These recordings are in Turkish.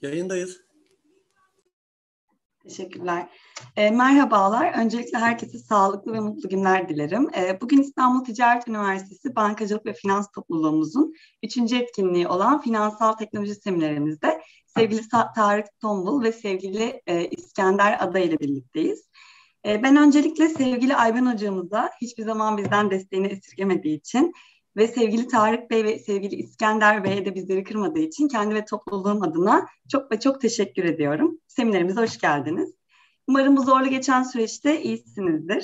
Yayındayız. Teşekkürler. Merhabalar. Öncelikle herkese sağlıklı ve mutlu günler dilerim. Bugün İstanbul Ticaret Üniversitesi Bankacılık ve Finans Topluluğumuzun 3. etkinliği olan Finansal Teknoloji Seminerimizde sevgili Tarık Tombul ve sevgili İskender Ada ile birlikteyiz. Ben öncelikle sevgili Ayben hocamıza hiçbir zaman bizden desteğini esirgemediği için ve sevgili Tarık Bey ve sevgili İskender Bey'e de bizleri kırmadığı için kendi ve topluluğum adına çok teşekkür ediyorum. Seminerimize hoş geldiniz. Umarım bu zorlu geçen süreçte iyisinizdir.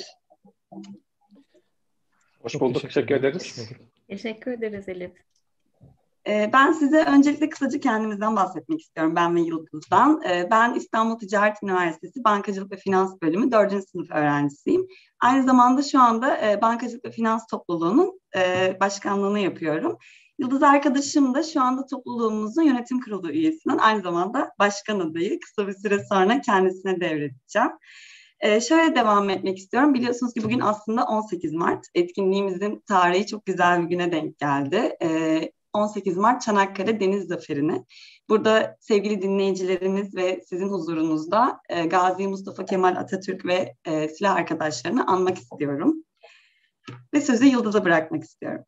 Hoş bulduk, teşekkür ederiz. Teşekkür ederiz Elif. Ben size öncelikle kısaca kendimizden bahsetmek istiyorum, ben ve Yıldız'dan. Ben İstanbul Ticaret Üniversitesi Bankacılık ve Finans Bölümü 4. sınıf öğrencisiyim. Aynı zamanda şu anda Bankacılık ve Finans Topluluğu'nun başkanlığını yapıyorum. Yıldız arkadaşım da şu anda topluluğumuzun yönetim kurulu üyesinden aynı zamanda başkan adayı. Kısa bir süre sonra kendisine devredeceğim. Şöyle devam etmek istiyorum. Biliyorsunuz ki bugün aslında 18 Mart. Etkinliğimizin tarihi çok güzel bir güne denk geldi. 18 Mart Çanakkale Deniz Zaferi'ni. Burada sevgili dinleyicilerimiz ve sizin huzurunuzda Gazi Mustafa Kemal Atatürk ve silah arkadaşlarını anmak istiyorum. Ve sözü Yıldız'a bırakmak istiyorum.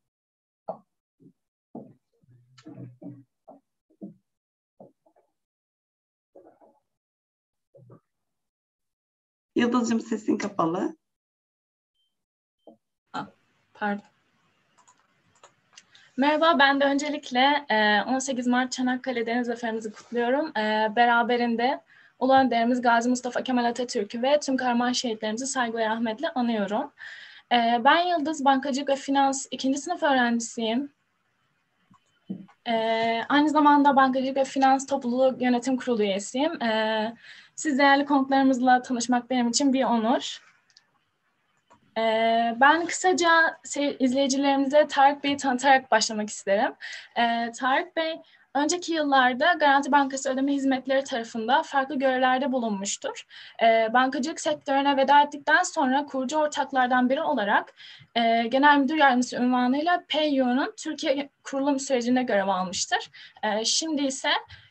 Yıldız'cığım sesin kapalı. Pardon. Merhaba, ben de öncelikle 18 Mart Çanakkale Deniz Zaferi'mizi kutluyorum. Beraberinde Ulu Önderimiz Gazi Mustafa Kemal Atatürk'ü ve tüm kahraman şehitlerimizi saygı ve rahmetle anıyorum. Ben Yıldız, Bankacılık ve Finans 2. sınıf öğrencisiyim. Aynı zamanda Bankacılık ve Finans Topluluğu Yönetim Kurulu üyesiyim. Siz değerli konuklarımızla tanışmak benim için bir onur. Ben kısaca izleyicilerimize Tarık Bey'i tanıtarak başlamak isterim. Tarık Bey, önceki yıllarda Garanti Bankası Ödeme Hizmetleri tarafında farklı görevlerde bulunmuştur. Bankacılık sektörüne veda ettikten sonra kurucu ortaklardan biri olarak Genel Müdür Yardımcısı unvanıyla PayU'nun Türkiye kurulum sürecinde görev almıştır. Şimdi ise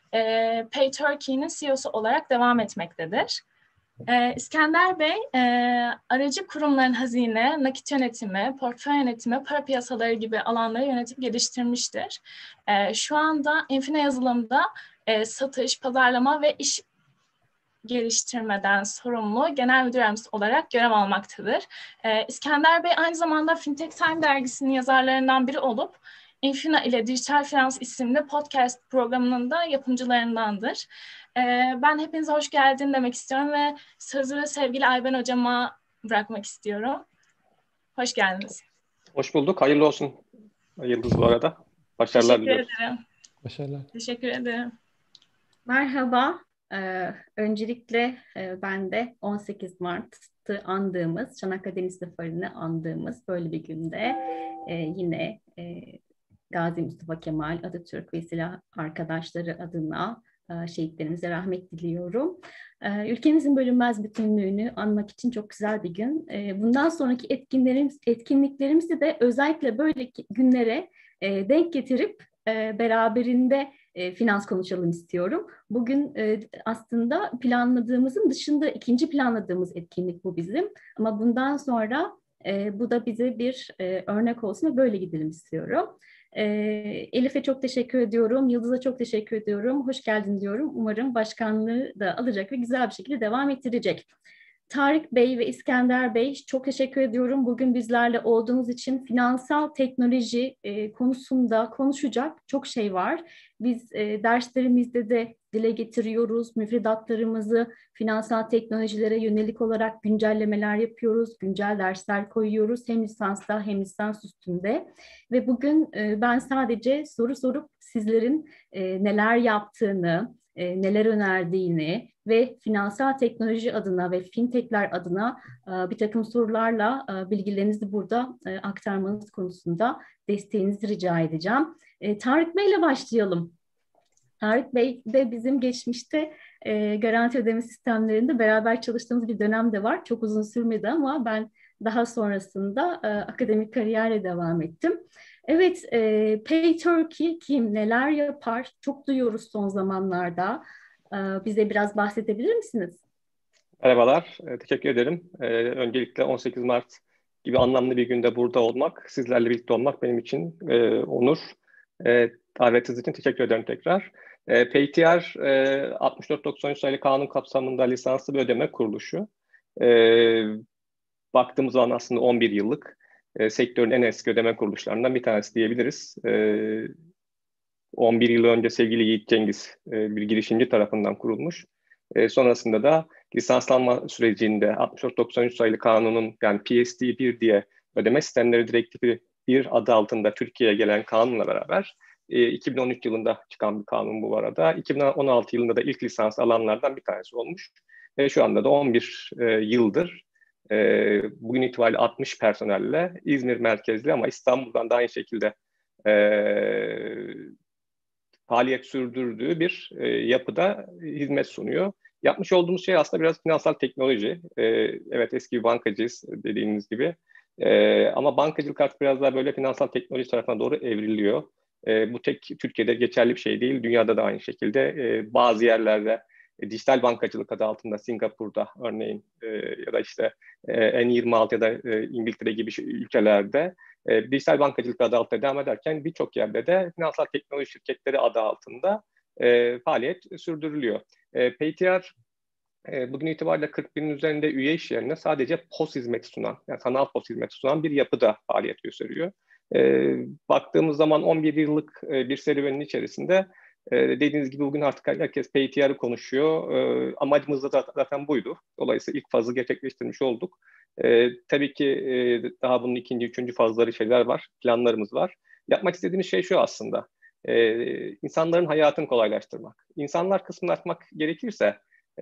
Pay Turkey'nin CEO'su olarak devam etmektedir. İskender Bey, aracı kurumların hazine, nakit yönetimi, portföy yönetimi, para piyasaları gibi alanları yönetip geliştirmiştir. Şu anda Enfine Yazılım'da satış, pazarlama ve iş geliştirmeden sorumlu genel müdür yardımcısı olarak görev almaktadır. İskender Bey aynı zamanda Fintech Time dergisinin yazarlarından biri olup Infina ile Dijital Finans isimli podcast programının da yapımcılarındandır. Ben hepinize hoş geldin demek istiyorum ve sözü sevgili Ayben hocama bırakmak istiyorum. Hoş geldiniz. Hoş bulduk. Hayırlı olsun Yıldız bu arada. Başarılar diliyoruz. Teşekkür ederim. Başarılar. Teşekkür ederim. Merhaba. Öncelikle ben de 18 Mart'ı andığımız, Çanakkale Deniz Zaferi'ni andığımız böyle bir günde yine Gazi Mustafa Kemal Atatürk ve silah arkadaşları adına şehitlerimize rahmet diliyorum. Ülkemizin bölünmez bütünlüğünü anmak için çok güzel bir gün. Bundan sonraki etkinliklerimizi de özellikle böyle günlere denk getirip beraberinde finans konuşalım istiyorum. Bugün aslında planladığımızın dışında ikinci planladığımız etkinlik bu bizim. Ama bundan sonra bu da bize bir örnek olsun ve böyle gidelim istiyorum. Elif'e çok teşekkür ediyorum. Yıldız'a çok teşekkür ediyorum. Hoş geldin diyorum. Umarım başkanlığı da alacak ve güzel bir şekilde devam ettirecek. Tarık Bey ve İskender Bey çok teşekkür ediyorum. Bugün bizlerle olduğunuz için finansal teknoloji konusunda konuşacak çok şey var. Biz derslerimizde de dile getiriyoruz. Müfredatlarımızı finansal teknolojilere yönelik olarak güncellemeler yapıyoruz. Güncel dersler koyuyoruz. Hem lisansta hem lisans üstünde. Ve bugün ben sadece soru sorup sizlerin neler yaptığını, neler önerdiğini ve finansal teknoloji adına ve fintechler adına bir takım sorularla bilgilerinizi burada aktarmanız konusunda desteğinizi rica edeceğim. Tarık Bey ile başlayalım. Tarık Bey de bizim geçmişte garanti ödeme sistemlerinde beraber çalıştığımız bir dönem de var. Çok uzun sürmedi ama ben daha sonrasında akademik kariyerle devam ettim. Evet, PayTurkey kim, neler yapar? Çok duyuyoruz son zamanlarda. Bize biraz bahsedebilir misiniz? Merhabalar, teşekkür ederim. Öncelikle 18 Mart gibi anlamlı bir günde burada olmak, sizlerle birlikte olmak benim için onur. Davetiniz için teşekkür ederim tekrar. PayTR 6493 sayılı kanun kapsamında lisanslı bir ödeme kuruluşu. E, Baktığımız zaman aslında 11 yıllık sektörün en eski ödeme kuruluşlarından bir tanesi diyebiliriz. 11 yıl önce sevgili Yiğit Cengiz bir girişimci tarafından kurulmuş. Sonrasında da lisanslanma sürecinde 6493 sayılı kanunun yani PSD1 diye ödeme sistemleri direktifi 1 adı altında Türkiye'ye gelen kanunla beraber 2013 yılında çıkan bir kanun bu arada. 2016 yılında da ilk lisans alanlardan bir tanesi olmuş. Şu anda da 11 yıldır bugün itibariyle 60 personelle İzmir merkezli ama İstanbul'dan da aynı şekilde faaliyet sürdürdüğü bir yapıda hizmet sunuyor. Yapmış olduğumuz şey aslında biraz finansal teknoloji. Evet, eski bir bankacıyız dediğiniz gibi. Ama bankacılık artık biraz daha böyle finansal teknoloji tarafına doğru evriliyor. Bu tek Türkiye'de geçerli bir şey değil. Dünyada da aynı şekilde. Bazı yerlerde dijital bankacılık adı altında Singapur'da örneğin ya da işte N26 ya da İngiltere gibi ülkelerde dijital bankacılık adı altında devam ederken birçok yerde de finansal teknoloji şirketleri adı altında faaliyet sürdürülüyor. PayTR bugün itibariyle 40 binin üzerinde üye iş yerine sadece POS hizmeti sunan, yani sanal POS hizmeti sunan bir yapıda faaliyet gösteriyor. Baktığımız zaman 11 yıllık bir serüvenin içerisinde dediğiniz gibi bugün artık herkes PayTR'ı konuşuyor. Amacımız da zaten buydu. Dolayısıyla ilk fazı gerçekleştirmiş olduk. Tabii ki daha bunun ikinci, üçüncü fazları şeyler var, planlarımız var. Yapmak istediğimiz şey şu aslında. İnsanların hayatını kolaylaştırmak. İnsanlar kısmını açmak gerekirse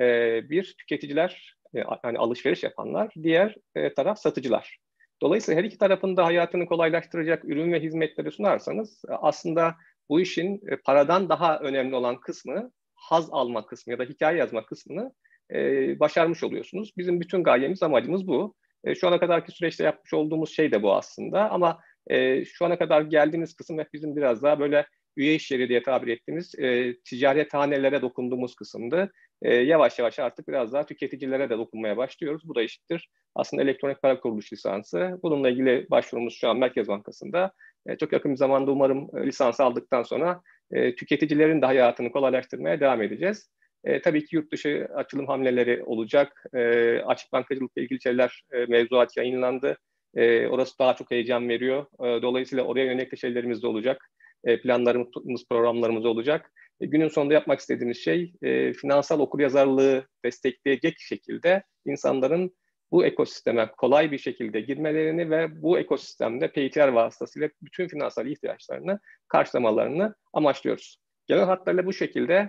bir tüketiciler, yani alışveriş yapanlar, diğer taraf satıcılar. Dolayısıyla her iki tarafın da hayatını kolaylaştıracak ürün ve hizmetleri sunarsanız aslında bu işin paradan daha önemli olan kısmı, haz alma kısmı ya da hikaye yazma kısmını başarmış oluyorsunuz. Bizim bütün gayemiz, amacımız bu. Şu ana kadarki süreçte yapmış olduğumuz şey de bu aslında. Ama şu ana kadar geldiğimiz kısım hep bizim biraz daha böyle üye işleri diye tabir ettiğimiz ticarethanelere dokunduğumuz kısımdı. Yavaş yavaş artık biraz daha tüketicilere de dokunmaya başlıyoruz. Bu da eşittir aslında elektronik para kuruluş lisansı. Bununla ilgili başvurumuz şu an Merkez Bankası'nda. Çok yakın bir zamanda umarım lisansı aldıktan sonra tüketicilerin de hayatını kolaylaştırmaya devam edeceğiz. Tabii ki yurt dışı açılım hamleleri olacak. Açık bankacılıkla ilgili şeyler, mevzuat yayınlandı. Orası daha çok heyecan veriyor. Dolayısıyla oraya yönelik de şeylerimiz de olacak. Planlarımız, programlarımız olacak. Günün sonunda yapmak istediğimiz şey finansal okuryazarlığı destekleyecek şekilde insanların bu ekosisteme kolay bir şekilde girmelerini ve bu ekosistemde PayTR vasıtasıyla bütün finansal ihtiyaçlarını karşılamalarını amaçlıyoruz. Genel hatlarıyla bu şekilde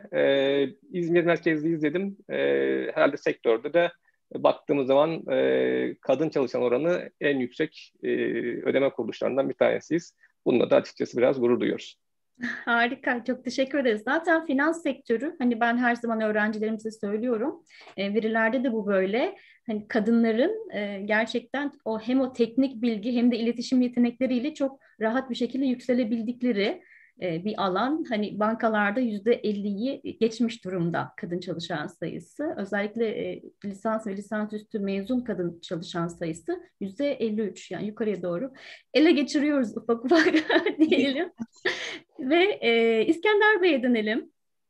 İzmir merkezli izledim. Herhalde sektörde de baktığımız zaman kadın çalışan oranı en yüksek ödeme kuruluşlarından bir tanesiyiz. Bununla da açıkçası biraz gurur duyuyoruz. Harika, çok teşekkür ederiz. Zaten finans sektörü, hani ben her zaman öğrencilerimize söylüyorum, verilerde de bu böyle. Hani kadınların gerçekten hem o teknik bilgi hem de iletişim yetenekleriyle çok rahat bir şekilde yükselebildikleri bir alan. Hani bankalarda %50'yi geçmiş durumda kadın çalışan sayısı. Özellikle lisans ve lisansüstü mezun kadın çalışan sayısı %53, yani yukarıya doğru ele geçiriyoruz ufak ufak diyelim. Ve İskender Bey'e dönelim.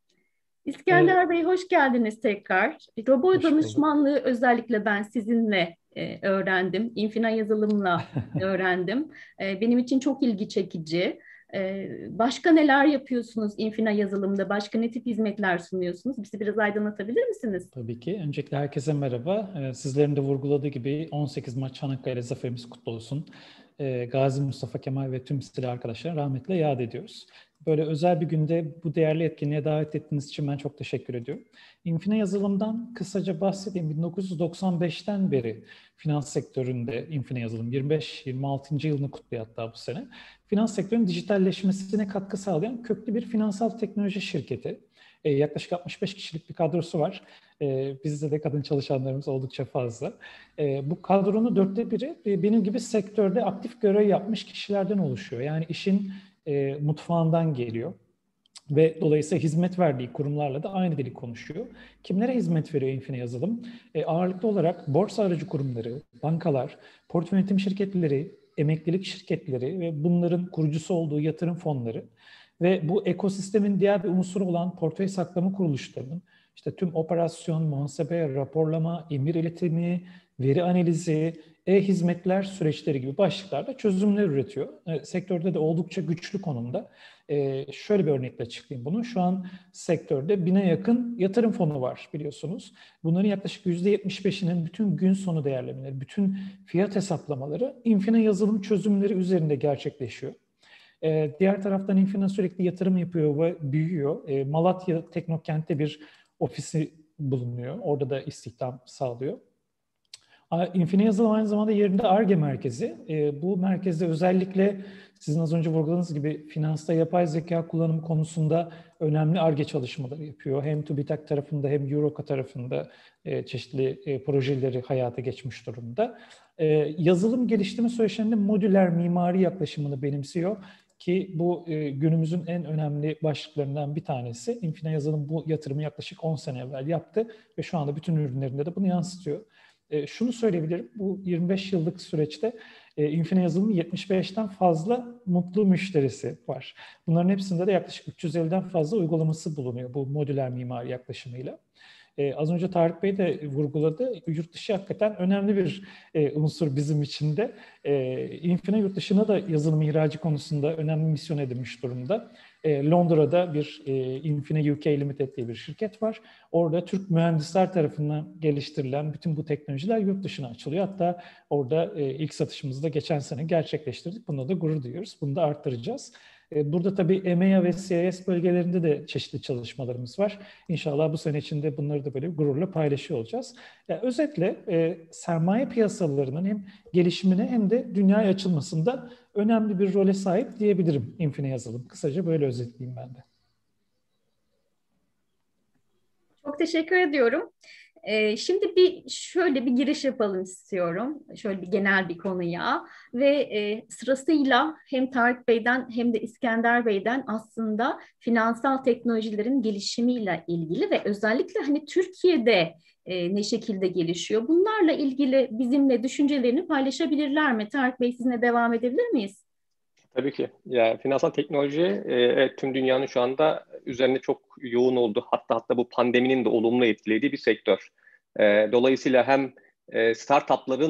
İskender Bey, hoş geldiniz tekrar. Robot danışmanlığı özellikle ben sizinle öğrendim. Infina yazılımla öğrendim. Benim için çok ilgi çekici. Başka neler yapıyorsunuz Infina yazılımda? Başka ne tip hizmetler sunuyorsunuz? Bizi biraz aydınlatabilir misiniz? Tabii ki. Öncelikle herkese merhaba. Sizlerin de vurguladığı gibi 18 Mart Çanakkale zaferimiz kutlu olsun. Gazi Mustafa Kemal ve tüm silah arkadaşlarını rahmetle yad ediyoruz. Böyle özel bir günde bu değerli etkinliğe davet ettiğiniz için ben çok teşekkür ediyorum. Infine Yazılım'dan kısaca bahsedeyim. 1995'ten beri finans sektöründe Infine Yazılım 25-26. yılını kutluyor hatta bu sene. Finans sektörünün dijitalleşmesine katkı sağlayan köklü bir finansal teknoloji şirketi. Yaklaşık 65 kişilik bir kadrosu var. Bizde de kadın çalışanlarımız oldukça fazla. Bu kadronun 1/4 benim gibi sektörde aktif görev yapmış kişilerden oluşuyor. Yani işin mutfağından geliyor. Ve dolayısıyla hizmet verdiği kurumlarla da aynı dili konuşuyor. Kimlere hizmet veriyor Infine Yazılım? Ağırlıklı olarak borsa aracı kurumları, bankalar, portföy yönetim şirketleri, emeklilik şirketleri ve bunların kurucusu olduğu yatırım fonları ve bu ekosistemin diğer bir unsuru olan portföy saklama kuruluşlarının işte tüm operasyon, muhasebe, raporlama, emir iletimi, veri analizi, e-hizmetler süreçleri gibi başlıklarda çözümler üretiyor. Sektörde de oldukça güçlü konumda. Şöyle bir örnekle açıklayayım bunu. Şu an sektörde 1000'e yakın yatırım fonu var biliyorsunuz. Bunların yaklaşık %75'inin bütün gün sonu değerlemeleri, bütün fiyat hesaplamaları Infine Yazılım çözümleri üzerinde gerçekleşiyor. Diğer taraftan Infine sürekli yatırım yapıyor ve büyüyor. Malatya Teknokent'te bir ofisi bulunuyor. Orada da istihdam sağlıyor. Infine Yazılım aynı zamanda yerinde Ar-Ge merkezi. Bu merkezde özellikle sizin az önce vurguladığınız gibi finansta yapay zeka kullanımı konusunda önemli Ar-Ge çalışmaları yapıyor. Hem TÜBİTAK tarafında hem Euro tarafında çeşitli projeleri hayata geçmiş durumda. Yazılım geliştirme süreçlerinde modüler mimari yaklaşımını benimsiyor ki bu günümüzün en önemli başlıklarından bir tanesi. Infine Yazılım bu yatırımı yaklaşık 10 sene evvel yaptı ve şu anda bütün ürünlerinde de bunu yansıtıyor. Şunu söyleyebilirim, bu 25 yıllık süreçte Infine Yazılım'ın 75'ten fazla mutlu müşterisi var. Bunların hepsinde de yaklaşık 350'den fazla uygulaması bulunuyor bu modüler mimari yaklaşımıyla. Az önce Tarık Bey de vurguladı, yurt dışı hakikaten önemli bir unsur bizim için de. Infine yurt dışına da yazılım ihracı konusunda önemli misyon edinmiş durumda. Londra'da bir Infine UK Limited diye bir şirket var. Orada Türk mühendisler tarafından geliştirilen bütün bu teknolojiler yurt dışına açılıyor. Hatta orada ilk satışımızı da geçen sene gerçekleştirdik. Bunda da gurur duyuyoruz. Bunu da arttıracağız. Burada tabii EMEA ve CIS bölgelerinde de çeşitli çalışmalarımız var. İnşallah bu sene içinde bunları da böyle gururla paylaşıyor olacağız. Yani özetle sermaye piyasalarının hem gelişimine hem de dünyaya açılmasında önemli bir role sahip diyebilirim Infine Yazılım. Kısaca böyle özetleyeyim ben de. Çok teşekkür ediyorum. Şimdi şöyle bir giriş yapalım istiyorum. Şöyle bir genel bir konuya ve sırasıyla hem Tarık Bey'den hem de İskender Bey'den aslında finansal teknolojilerin gelişimiyle ilgili ve özellikle hani Türkiye'de ne şekilde gelişiyor? Bunlarla ilgili bizimle düşüncelerini paylaşabilirler mi? Tarık Bey, sizinle devam edebilir miyiz? Tabii ki. Ya finansal teknoloji evet, tüm dünyanın şu anda üzerine çok yoğun oldu. Hatta bu pandeminin de olumlu etkilediği bir sektör. Dolayısıyla hem startupların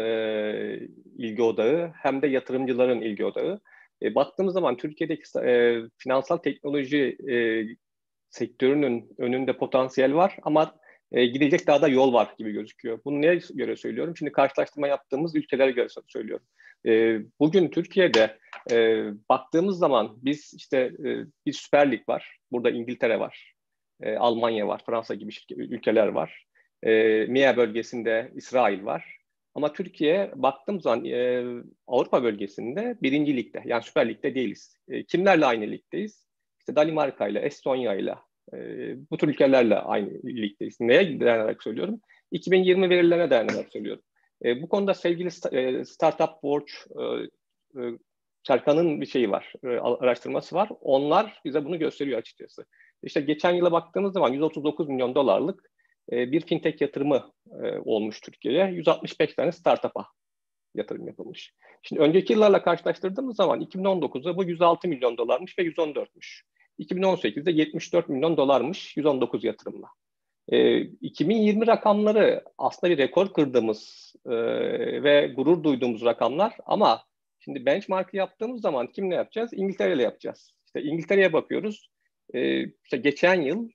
ilgi odağı hem de yatırımcıların ilgi odağı. Baktığımız zaman Türkiye'deki finansal teknoloji sektörünün önünde potansiyel var ama gidecek daha da yol var gibi gözüküyor. Bunu neye göre söylüyorum? Şimdi karşılaştırma yaptığımız ülkelere göre söylüyorum. Bugün Türkiye'de baktığımız zaman biz işte bir Süper Lig var. Burada İngiltere var, Almanya var, Fransa gibi ülkeler var. MİA bölgesinde İsrail var. Ama Türkiye baktığım zaman Avrupa bölgesinde 1. ligde, yani Süper Lig'de değiliz. Kimlerle aynı ligdeyiz? İşte Danimarka ile, Estonya ile, bu tür ülkelerle aynı ligdeyiz. Neye dayanarak söylüyorum? 2020 verilerine dayanarak söylüyorum. Bu konuda sevgili Startup Watch, Serkan'ın bir şeyi var, araştırması var. Onlar bize bunu gösteriyor açıkçası. İşte geçen yıla baktığımız zaman 139 milyon dolarlık bir fintech yatırımı olmuş Türkiye'ye. 165 tane startup'a yatırım yapılmış. Şimdi önceki yıllarla karşılaştırdığımız zaman 2019'da bu 106 milyon dolarmış ve 114'müş. 2018'de 74 milyon dolarmış 119 yatırımla. 2020 rakamları aslında bir rekor kırdığımız ve gurur duyduğumuz rakamlar ama şimdi benchmark'ı yaptığımız zaman kimle yapacağız? İngiltere ile yapacağız. İşte İngiltere'ye bakıyoruz. İşte geçen yıl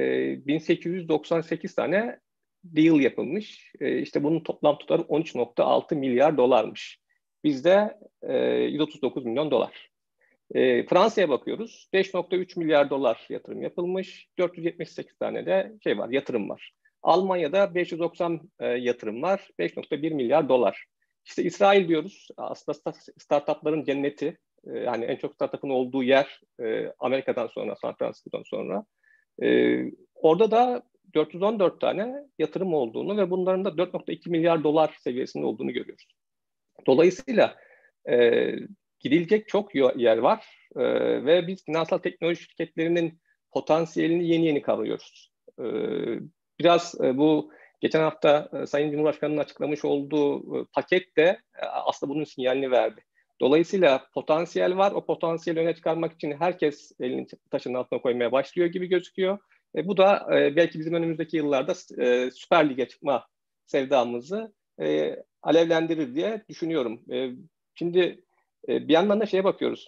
1898 tane deal yapılmış. İşte bunun toplam tutarı 13,6 milyar dolarmış. Bizde 139 milyon dolar. Fransa'ya bakıyoruz. 5,3 milyar dolar yatırım yapılmış. 478 tane de yatırım var. Almanya'da 590 yatırım var. 5,1 milyar dolar. İşte İsrail diyoruz. Aslında startupların cenneti. Yani en çok startup'ın olduğu yer Amerika'dan sonra, San Francisco'dan sonra. Orada da 414 tane yatırım olduğunu ve bunların da 4,2 milyar dolar seviyesinde olduğunu görüyoruz. Dolayısıyla gidilecek çok yer var ve biz finansal teknoloji şirketlerinin potansiyelini yeni kavruyoruz. Biraz bu geçen hafta Sayın Cumhurbaşkanı'nın açıklamış olduğu paket de aslında bunun sinyalini verdi. Dolayısıyla potansiyel var. O potansiyeli öne çıkarmak için herkes elini taşın altına koymaya başlıyor gibi gözüküyor. Bu da belki bizim önümüzdeki yıllarda Süper Lig'e çıkma sevdamızı alevlendirir diye düşünüyorum. Şimdi bir yandan da bakıyoruz.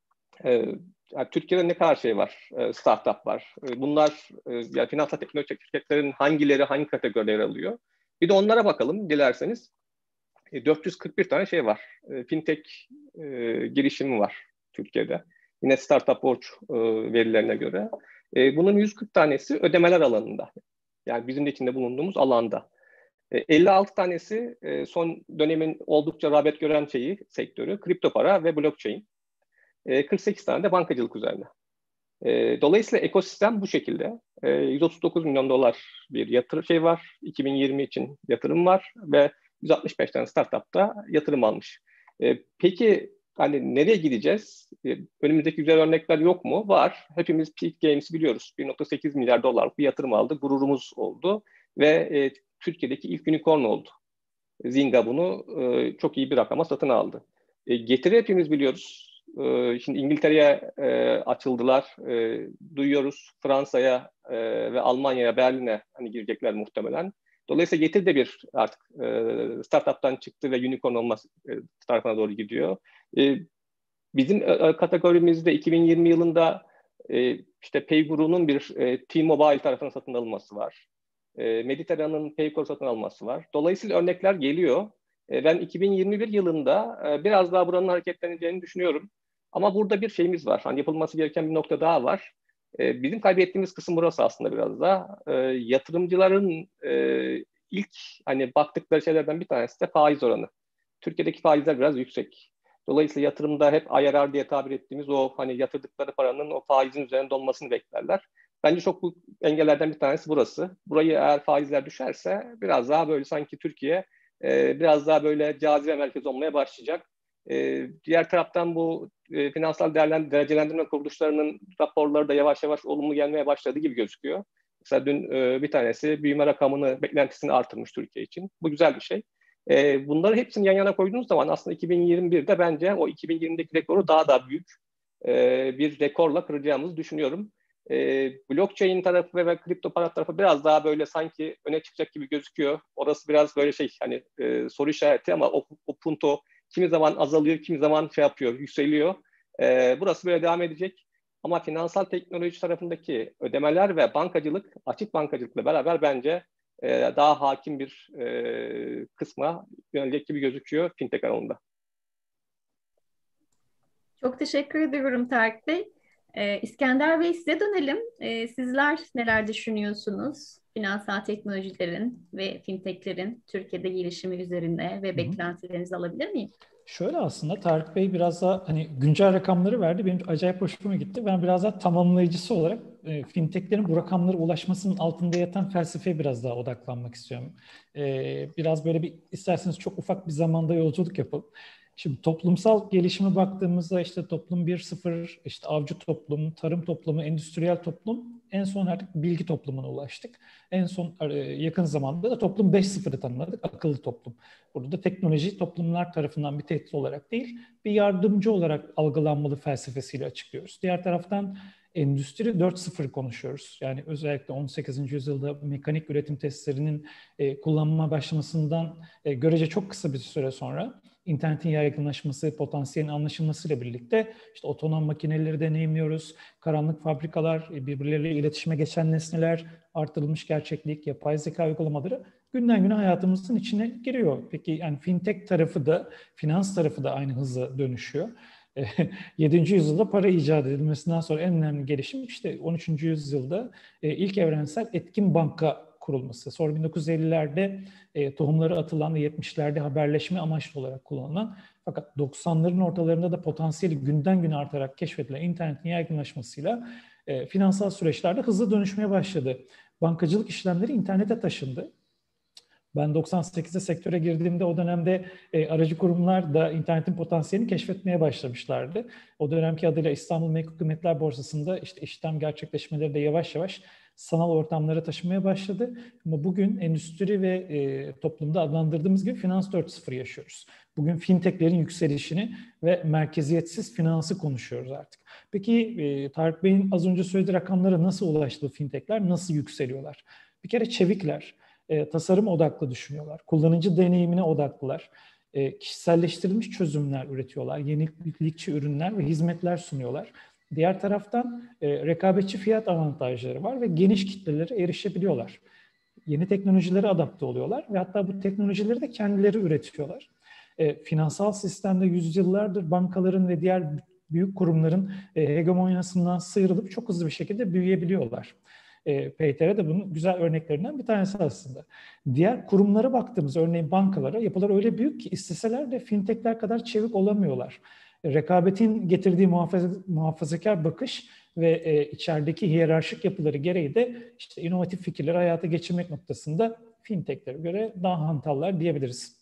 Yani Türkiye'de ne kadar var, startup var. Bunlar yani finansal teknoloji şirketlerin hangileri hangi kategoriler alıyor? Bir de onlara bakalım dilerseniz. 441 tane var. Fintech girişimi var Türkiye'de. Yine Startup Watch verilerine göre. Bunun 140 tanesi ödemeler alanında. Yani bizim de içinde bulunduğumuz alanda. 56 tanesi son dönemin oldukça rağbet gören sektörü, kripto para ve blockchain. 48 tane de bankacılık üzerine. Dolayısıyla ekosistem bu şekilde. 139 milyon dolar bir yatırım var. 2020 için yatırım var ve 165 tane startupta yatırım almış. Peki hani nereye gideceğiz? Önümüzdeki güzel örnekler yok mu? Var. Hepimiz Peak Games'i biliyoruz. 1,8 milyar dolarlık bir yatırım aldı. Gururumuz oldu ve Türkiye'deki ilk unicorn oldu. Zynga bunu çok iyi bir rakama satın aldı. Getiri hepimiz biliyoruz. Şimdi İngiltere'ye açıldılar. Duyuyoruz Fransa'ya ve Almanya'ya, Berlin'e girecekler muhtemelen. Dolayısıyla Getir de bir artık startup'tan çıktı ve unicorn olması tarafına doğru gidiyor. Bizim kategorimizde 2020 yılında PayGuru'nun bir T-Mobile tarafına satın alınması var. Mediterranean'ın Paycor satın alması var. Dolayısıyla örnekler geliyor. Ben 2021 yılında biraz daha buranın hareketleneceğini düşünüyorum. Ama burada bir şeyimiz var. Yapılması gereken bir nokta daha var. Bizim kaybettiğimiz kısım burası aslında biraz da. Yatırımcıların ilk baktıkları şeylerden bir tanesi de faiz oranı. Türkiye'deki faizler biraz yüksek. Dolayısıyla yatırımda hep IRR diye tabir ettiğimiz o yatırdıkları paranın o faizin üzerinde olmasını beklerler. Bence çok bu engellerden bir tanesi burası. Burayı eğer faizler düşerse biraz daha böyle sanki Türkiye biraz daha böyle cazibe merkezi olmaya başlayacak. Diğer taraftan bu finansal derecelendirme kuruluşlarının raporları da yavaş yavaş olumlu gelmeye başladı gibi gözüküyor. Mesela dün bir tanesi büyüme rakamını, beklentisini artırmış Türkiye için. Bu güzel bir şey. Bunları hepsini yan yana koyduğunuz zaman aslında 2021'de bence o 2020'deki rekoru daha da büyük bir rekorla kıracağımızı düşünüyorum. Blockchain tarafı ve kripto para tarafı biraz daha böyle sanki öne çıkacak gibi gözüküyor. Orası biraz böyle soru işareti ama o punto kimi zaman azalıyor, kimi zaman yükseliyor. Burası böyle devam edecek. Ama finansal teknoloji tarafındaki ödemeler ve bankacılık, açık bankacılıkla beraber bence daha hakim bir kısma yönelecek gibi gözüküyor fintech alanında. Çok teşekkür ediyorum Tarık Bey. İskender Bey size dönelim. Sizler neler düşünüyorsunuz? Finansal teknolojilerin ve fintechlerin Türkiye'de gelişimi üzerine ve beklentilerinizi alabilir miyim? Şöyle aslında Tarık Bey biraz daha güncel rakamları verdi. Benim acayip hoşuma gitti. Ben biraz daha tamamlayıcısı olarak fintechlerin bu rakamlara ulaşmasının altında yatan felsefeye biraz daha odaklanmak istiyorum. Biraz böyle isterseniz çok ufak bir zamanda yolculuk yapalım. Şimdi toplumsal gelişime baktığımızda toplum 1.0, avcı toplum, tarım toplumu, endüstriyel toplum, en son artık bilgi toplumuna ulaştık. En son yakın zamanda da toplum 5.0'ı tanımladık, akıllı toplum. Burada da teknoloji toplumlar tarafından bir tehdit olarak değil, bir yardımcı olarak algılanmalı felsefesiyle açıklıyoruz. Diğer taraftan Endüstri 4.0 konuşuyoruz. Yani özellikle 18. yüzyılda mekanik üretim testlerinin kullanmaya başlamasından görece çok kısa bir süre sonra internetin yaygınlaşması, potansiyelin anlaşılmasıyla birlikte otonom makineleri deneyimliyoruz. Karanlık fabrikalar, birbirleriyle iletişime geçen nesneler, artırılmış gerçeklik, yapay zeka uygulamaları günden güne hayatımızın içine giriyor. Peki fintech tarafı da, finans tarafı da aynı hızla dönüşüyor. 7. yüzyılda para icat edilmesinden sonra en önemli gelişim işte 13. yüzyılda ilk evrensel etkin banka kurulması. Sonra 1950'lerde tohumları atılan ve 70'lerde haberleşme amaçlı olarak kullanılan, fakat 90'ların ortalarında da potansiyeli günden güne artarak keşfedilen internetin yaygınlaşmasıyla finansal süreçlerde hızlı dönüşmeye başladı. Bankacılık işlemleri internete taşındı. Ben 98'de sektöre girdiğimde o dönemde aracı kurumlar da internetin potansiyelini keşfetmeye başlamışlardı. O dönemki adıyla İstanbul Menkul Kıymetler Borsası'nda işte işlem gerçekleşmeleri de yavaş yavaş sanal ortamlara taşımaya başladı. Ama bugün endüstri ve toplumda adlandırdığımız gibi finans 4.0 yaşıyoruz. Bugün fintechlerin yükselişini ve merkeziyetsiz finansı konuşuyoruz artık. Peki Tarık Bey'in az önce söylediği rakamlara nasıl ulaştı fintechler, nasıl yükseliyorlar? Bir kere çevikler. Tasarım odaklı düşünüyorlar. Kullanıcı deneyimine odaklılar. Kişiselleştirilmiş çözümler üretiyorlar. Yenilikçi ürünler ve hizmetler sunuyorlar. Diğer taraftan rekabetçi fiyat avantajları var ve geniş kitlelere erişebiliyorlar. Yeni teknolojilere adapte oluyorlar ve hatta bu teknolojileri de kendileri üretiyorlar. Finansal sistemde yüzyıllardır bankaların ve diğer büyük kurumların hegemonyasından sıyrılıp çok hızlı bir şekilde büyüyebiliyorlar. PTR de bunun güzel örneklerinden bir tanesi aslında. Diğer kurumlara baktığımız, örneğin bankalara, yapılar öyle büyük ki isteseler de fintechler kadar çevik olamıyorlar. Rekabetin getirdiği muhafazakar bakış ve içerideki hiyerarşik yapıları gereği de işte inovatif fikirleri hayata geçirmek noktasında fintechlere göre daha hantallar diyebiliriz.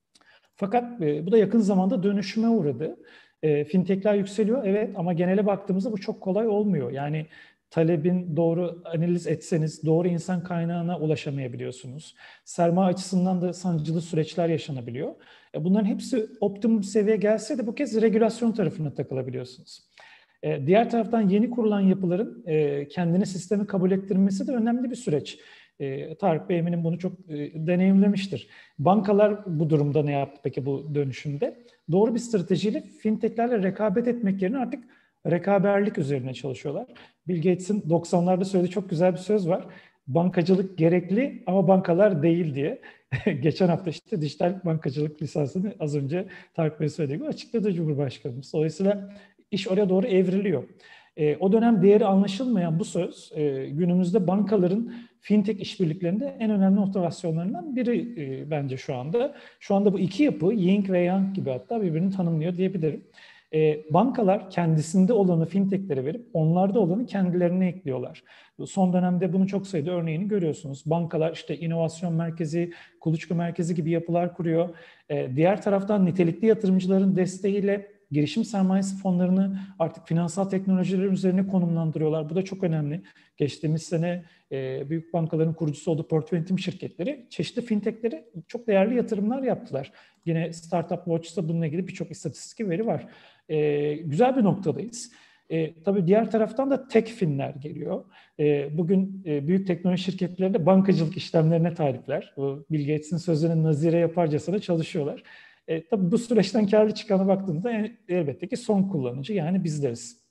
Fakat bu da yakın zamanda dönüşüme uğradı. Fintechler yükseliyor, evet, ama genele baktığımızda bu çok kolay olmuyor. Yani talebin doğru analiz etseniz doğru insan kaynağına ulaşamayabiliyorsunuz. Sermaye açısından da sancılı süreçler yaşanabiliyor. Bunların hepsi optimum seviyeye gelse de bu kez regülasyon tarafına takılabiliyorsunuz. Diğer taraftan yeni kurulan yapıların kendine sistemi kabul ettirmesi de önemli bir süreç. Tarık Bey eminim bunu çok deneyimlemiştir. Bankalar bu durumda ne yaptı peki bu dönüşümde? Doğru bir stratejiyle fintechlerle rekabet etmek yerine artık rekaberlik üzerine çalışıyorlar. Bill Gates'in 90'larda söylediği çok güzel bir söz var. Bankacılık gerekli ama bankalar değil diye. Geçen hafta işte dijital bankacılık lisansını az önce Tarık Bey söylediği gibi açıkladı Cumhurbaşkanımız. Dolayısıyla iş oraya doğru evriliyor. O dönem değeri anlaşılmayan bu söz günümüzde bankaların fintech işbirliklerinde en önemli motivasyonlarından biri bence şu anda. Şu anda bu iki yapı Yin ve Yang gibi hatta birbirini tanımlıyor diyebilirim. Bankalar kendisinde olanı fintechlere verip onlarda olanı kendilerine ekliyorlar. Son dönemde bunu çok sayıda örneğini görüyorsunuz. Bankalar işte inovasyon merkezi, kuluçka merkezi gibi yapılar kuruyor. Diğer taraftan nitelikli yatırımcıların desteğiyle girişim sermayesi fonlarını artık finansal teknolojiler üzerine konumlandırıyorlar. Bu da çok önemli. Geçtiğimiz sene büyük bankaların kurucusu olduğu portföy yönetim şirketleri çeşitli fintechlere çok değerli yatırımlar yaptılar. Yine Startup Watch'ta bununla ilgili birçok istatistik veri var. Güzel bir noktadayız. Tabii diğer taraftan da techfinler geliyor. Bugün büyük teknoloji şirketleri de bankacılık işlemlerine talipler. Bill Gates'in sözünü nazire yaparcasına çalışıyorlar. Tabii bu süreçten karlı çıkana baktığında elbette ki son kullanıcı, yani bizleriz.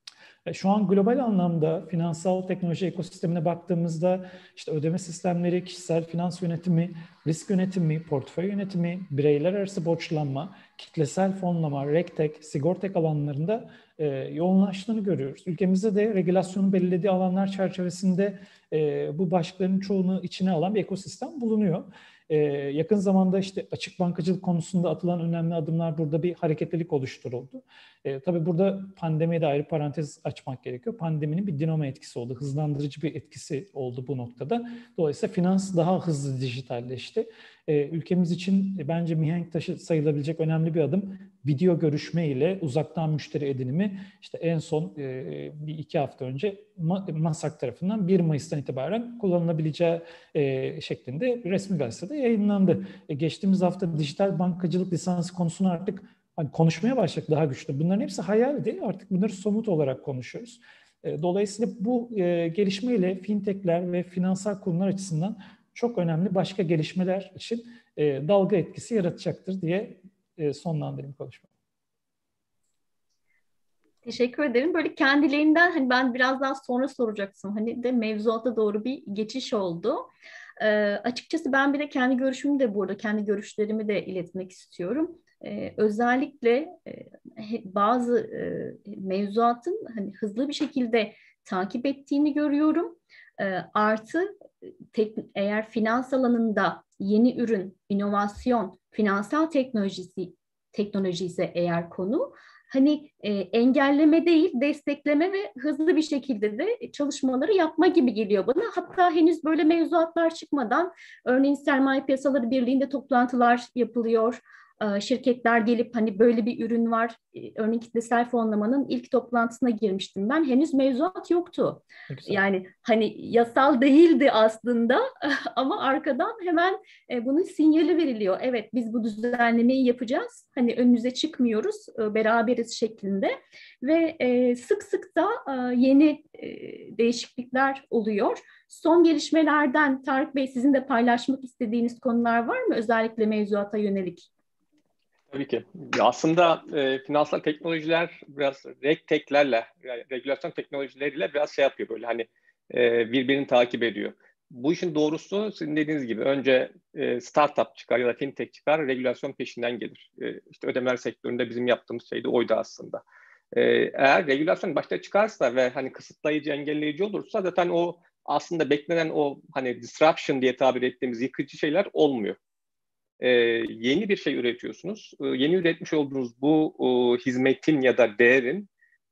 Şu an global anlamda finansal teknoloji ekosistemine baktığımızda işte ödeme sistemleri, kişisel finans yönetimi, risk yönetimi, portföy yönetimi, bireyler arası borçlanma, kitlesel fonlama, regtech, sigortek alanlarında yoğunlaştığını görüyoruz. Ülkemizde de regülasyonun belirlediği alanlar çerçevesinde bu başlıkların çoğunu içine alan bir ekosistem bulunuyor. Yakın zamanda işte açık bankacılık konusunda atılan önemli adımlar, burada bir hareketlilik oluşturuldu. Tabii burada pandemiye de ayrı parantez açmak gerekiyor. Pandeminin bir dinamo etkisi oldu, hızlandırıcı bir etkisi oldu bu noktada. Dolayısıyla finans daha hızlı dijitalleşti. Ülkemiz için bence mihenk taşı sayılabilecek önemli bir adım video görüşme ile uzaktan müşteri edinimi. İşte en son bir iki hafta önce MASAK tarafından 1 Mayıs'tan itibaren kullanılabileceği şeklinde resmi gazetede yayınlandı. Geçtiğimiz hafta dijital bankacılık lisansı konusunu artık konuşmaya başladık daha güçlü. Bunların hepsi hayal değil, artık bunları somut olarak konuşuyoruz. Dolayısıyla bu gelişmeyle fintechler ve finansal kurumlar açısından çok önemli başka gelişmeler için dalga etkisi yaratacaktır diye sonlandırayım konuşmamı. Teşekkür ederim. Böyle kendiliğinden hani ben birazdan sonra soracaksın. Hani de mevzuata doğru bir geçiş oldu. Açıkçası ben bir de kendi görüşümü de burada, kendi görüşlerimi de iletmek istiyorum. özellikle bazı mevzuatın hani hızlı bir şekilde takip ettiğini görüyorum. Artı eğer finans alanında yeni ürün, inovasyon, finansal teknoloji ise eğer konu, hani engelleme değil, destekleme ve hızlı bir şekilde de çalışmaları yapma gibi geliyor bana. Hatta henüz böyle mevzuatlar çıkmadan, örneğin Sermaye Piyasaları Birliği'nde toplantılar yapılıyor. Şirketler gelip hani böyle bir ürün var. Örneğin kitlesel fonlamanın ilk toplantısına girmiştim ben. Henüz mevzuat yoktu. Yani hani yasal değildi aslında ama arkadan hemen bunun sinyali veriliyor. Evet, biz bu düzenlemeyi yapacağız. Hani önünüze çıkmıyoruz, beraberiz şeklinde ve sık sık da yeni değişiklikler oluyor. Son gelişmelerden Tarık Bey, sizin de paylaşmak istediğiniz konular var mı? Özellikle mevzuata yönelik. Tabii ki. Aslında finansal teknolojiler biraz regteklerle, yani regülasyon teknolojileriyle biraz şey yapıyor böyle hani birbirini takip ediyor. Bu işin doğrusu sizin dediğiniz gibi önce startup çıkar ya da fintech çıkar, regülasyon peşinden gelir. İşte ödemeler sektöründe bizim yaptığımız şey de oydu aslında. Eğer regülasyon başta çıkarsa ve hani kısıtlayıcı, engelleyici olursa zaten o aslında beklenen o hani disruption diye tabir ettiğimiz yıkıcı şeyler olmuyor. Yeni bir şey üretiyorsunuz. Yeni üretmiş olduğunuz bu hizmetin ya da değerin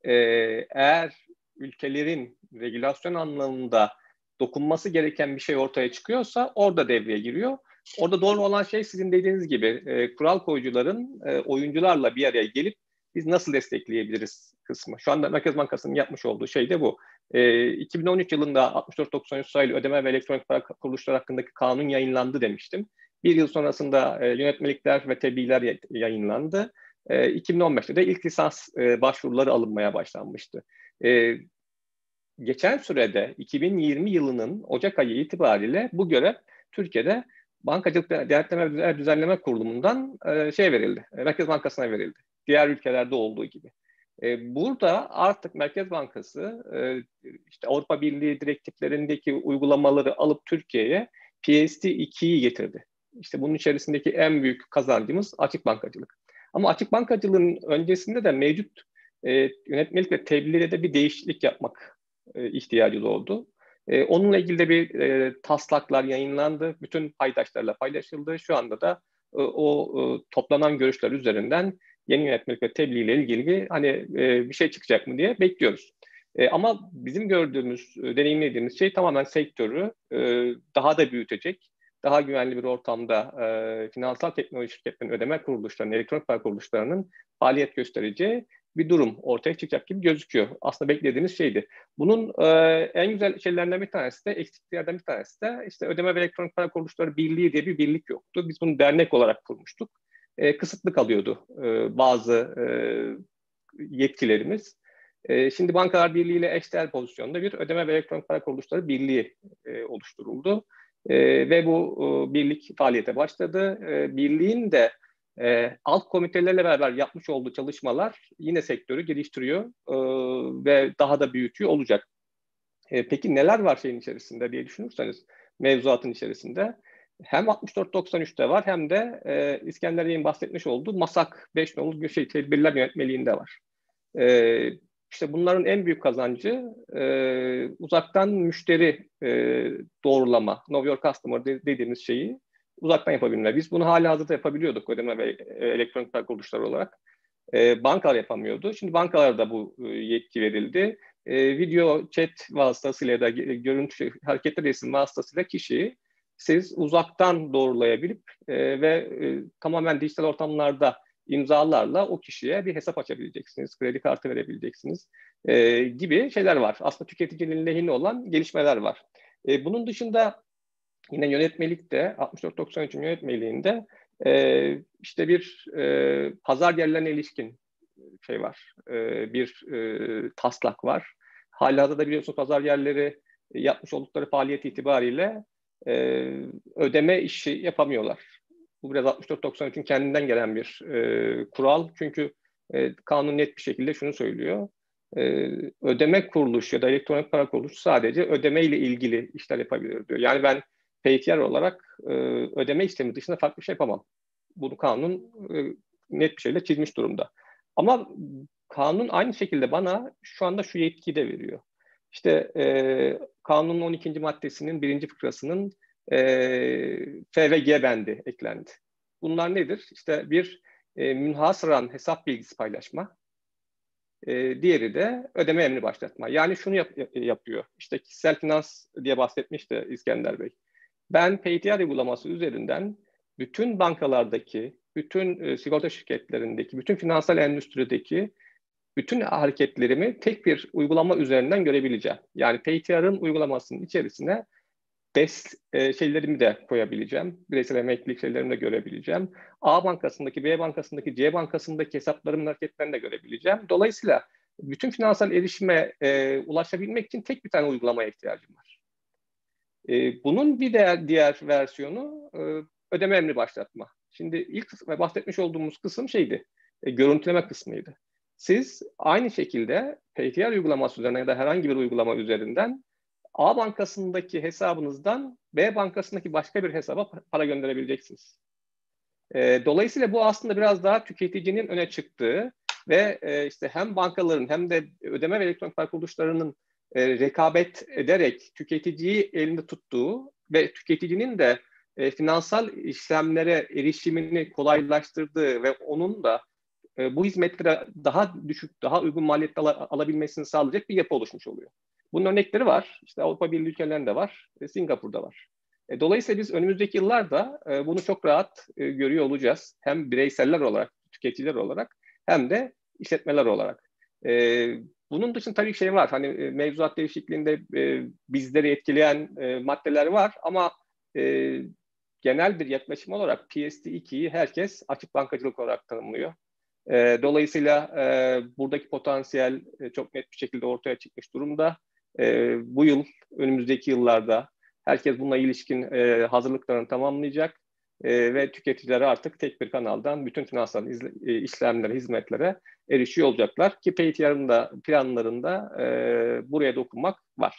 eğer ülkelerin regülasyon anlamında dokunması gereken bir şey ortaya çıkıyorsa orada devreye giriyor. Orada doğru olan şey sizin dediğiniz gibi kural koyucuların oyuncularla bir araya gelip biz nasıl destekleyebiliriz kısmı. Şu anda Merkez Bankası'nın yapmış olduğu şey de bu. 2013 yılında 6493 sayılı ödeme ve elektronik para kuruluşları hakkındaki kanun yayınlandı demiştim. Bir yıl sonrasında yönetmelikler ve tebliğler yayınlandı. 2015'te de ilk lisans başvuruları alınmaya başlanmıştı. Geçen sürede 2020 yılının Ocak ayı itibariyle bu görev Türkiye'de Bankacılık Denetleme ve Düzenleme Kurulu'ndan verildi. Merkez Bankası'na verildi. Diğer ülkelerde olduğu gibi. Burada artık Merkez Bankası işte Avrupa Birliği direktiflerindeki uygulamaları alıp Türkiye'ye PSD2'yi getirdi. İşte bunun içerisindeki en büyük kazancımız açık bankacılık. Ama açık bankacılığın öncesinde de mevcut yönetmelik ve tebliğde de bir değişiklik yapmak ihtiyacı doğdu. Onunla ilgili de bir taslaklar yayınlandı. Bütün paydaşlarla paylaşıldı. Şu anda da toplanan görüşler üzerinden yeni yönetmelik ve tebliğ ile ilgili hani bir şey çıkacak mı diye bekliyoruz. Ama bizim gördüğümüz, deneyimlediğimiz şey tamamen sektörü daha da büyütecek, daha güvenli bir ortamda finansal teknoloji şirketlerinin, ödeme kuruluşlarının, elektronik para kuruluşlarının faaliyet göstereceği bir durum ortaya çıkacak gibi gözüküyor. Aslında beklediğimiz şeydi. Bunun en güzel şeylerinden bir tanesi de, eksikliklerden bir tanesi de işte Ödeme ve Elektronik Para Kuruluşları Birliği diye bir birlik yoktu. Biz bunu dernek olarak kurmuştuk. Kısıtlı kalıyordu bazı yetkilerimiz. Şimdi Bankalar Birliği ile eşdeğer pozisyonda bir Ödeme ve Elektronik Para Kuruluşları Birliği oluşturuldu. Ve bu birlik faaliyete başladı. Birliğin de alt komitelerle beraber yapmış olduğu çalışmalar yine sektörü geliştiriyor ve daha da büyütüyor olacak. Peki neler var şeyin içerisinde diye düşünürseniz, mevzuatın içerisinde hem 6493'te var hem de İskender Bey'in bahsetmiş olduğu MASAK 5 nolu tedbirler yönetmeliğinde var. İşte bunların en büyük kazancı uzaktan müşteri doğrulama, Know Your Customer dediğimiz şeyi uzaktan yapabilme. Biz bunu halihazırda yapabiliyorduk ödeme ve elektronik para kuruluşları olarak. Bankalar yapamıyordu. Şimdi bankalara da bu yetki verildi. Video chat vasıtasıyla ya da görüntü hareketli resim vasıtasıyla kişiyi siz uzaktan doğrulayabilip ve tamamen dijital ortamlarda imzalarla o kişiye bir hesap açabileceksiniz, kredi kartı verebileceksiniz gibi şeyler var. Aslında tüketicinin lehine olan gelişmeler var. Bunun dışında yine yönetmelikte, 6493'ün yönetmeliğinde işte bir pazar yerlerine ilişkin şey var, bir taslak var. Halihazırda biliyorsunuz pazar yerleri yapmış oldukları faaliyet itibariyle ödeme işi yapamıyorlar. Bu biraz 64-93'ün kendinden gelen bir kural. Çünkü kanun net bir şekilde şunu söylüyor. Ödeme kuruluşu ya da elektronik para kuruluşu sadece ödeme ile ilgili işler yapabilir diyor. Yani ben PTR olarak ödeme işlemi dışında farklı bir şey yapamam. Bunu kanun net bir şekilde çizmiş durumda. Ama kanun aynı şekilde bana şu anda şu yetkiyi de veriyor. İşte kanunun 12. maddesinin 1. fıkrasının F ve G bendi eklendi. Bunlar nedir? İşte bir münhasıran hesap bilgisi paylaşma, diğeri de ödeme emri başlatma. Yani şunu yapıyor. İşte kişisel finans diye bahsetmişti İskender Bey. Ben PTR uygulaması üzerinden bütün bankalardaki, bütün sigorta şirketlerindeki, bütün finansal endüstrideki bütün hareketlerimi tek bir uygulama üzerinden görebileceğim. Yani PTR'ın uygulamasının içerisine BES şeylerimi de koyabileceğim. Bireysel emeklilik şeylerimi de görebileceğim. A bankasındaki, B bankasındaki, C bankasındaki hesaplarımın hareketlerini de görebileceğim. Dolayısıyla bütün finansal erişime ulaşabilmek için tek bir tane uygulamaya ihtiyacım var. Bunun bir diğer versiyonu ödeme emri başlatma. Şimdi ilk bahsetmiş olduğumuz kısım şeydi, görüntüleme kısmıydı. Siz aynı şekilde PTR uygulaması üzerinden ya da herhangi bir uygulama üzerinden A bankasındaki hesabınızdan B bankasındaki başka bir hesaba para gönderebileceksiniz. Dolayısıyla bu aslında biraz daha tüketicinin öne çıktığı ve işte hem bankaların hem de ödeme ve elektronik para kuruluşlarının rekabet ederek tüketiciyi elinde tuttuğu ve tüketicinin de finansal işlemlere erişimini kolaylaştırdığı ve onun da bu hizmetlere daha düşük, daha uygun maliyette alabilmesini sağlayacak bir yapı oluşmuş oluyor. Bunun örnekleri var. İşte Avrupa Birliği ülkelerinde var, Singapur'da var. Dolayısıyla biz önümüzdeki yıllarda bunu çok rahat görüyor olacağız. Hem bireyseller olarak, tüketiciler olarak hem de işletmeler olarak. Bunun dışında tabii şey var. Hani mevzuat değişikliğinde bizleri etkileyen maddeler var ama genel bir yaklaşım olarak PSD2'yi herkes açık bankacılık olarak tanımlıyor. Dolayısıyla buradaki potansiyel çok net bir şekilde ortaya çıkmış durumda. Bu yıl, önümüzdeki yıllarda herkes bununla ilişkin hazırlıklarını tamamlayacak ve tüketicilere artık tek bir kanaldan bütün finansal işlemlere, hizmetlere erişiyor olacaklar ki PTR'ın da planlarında buraya dokunmak var.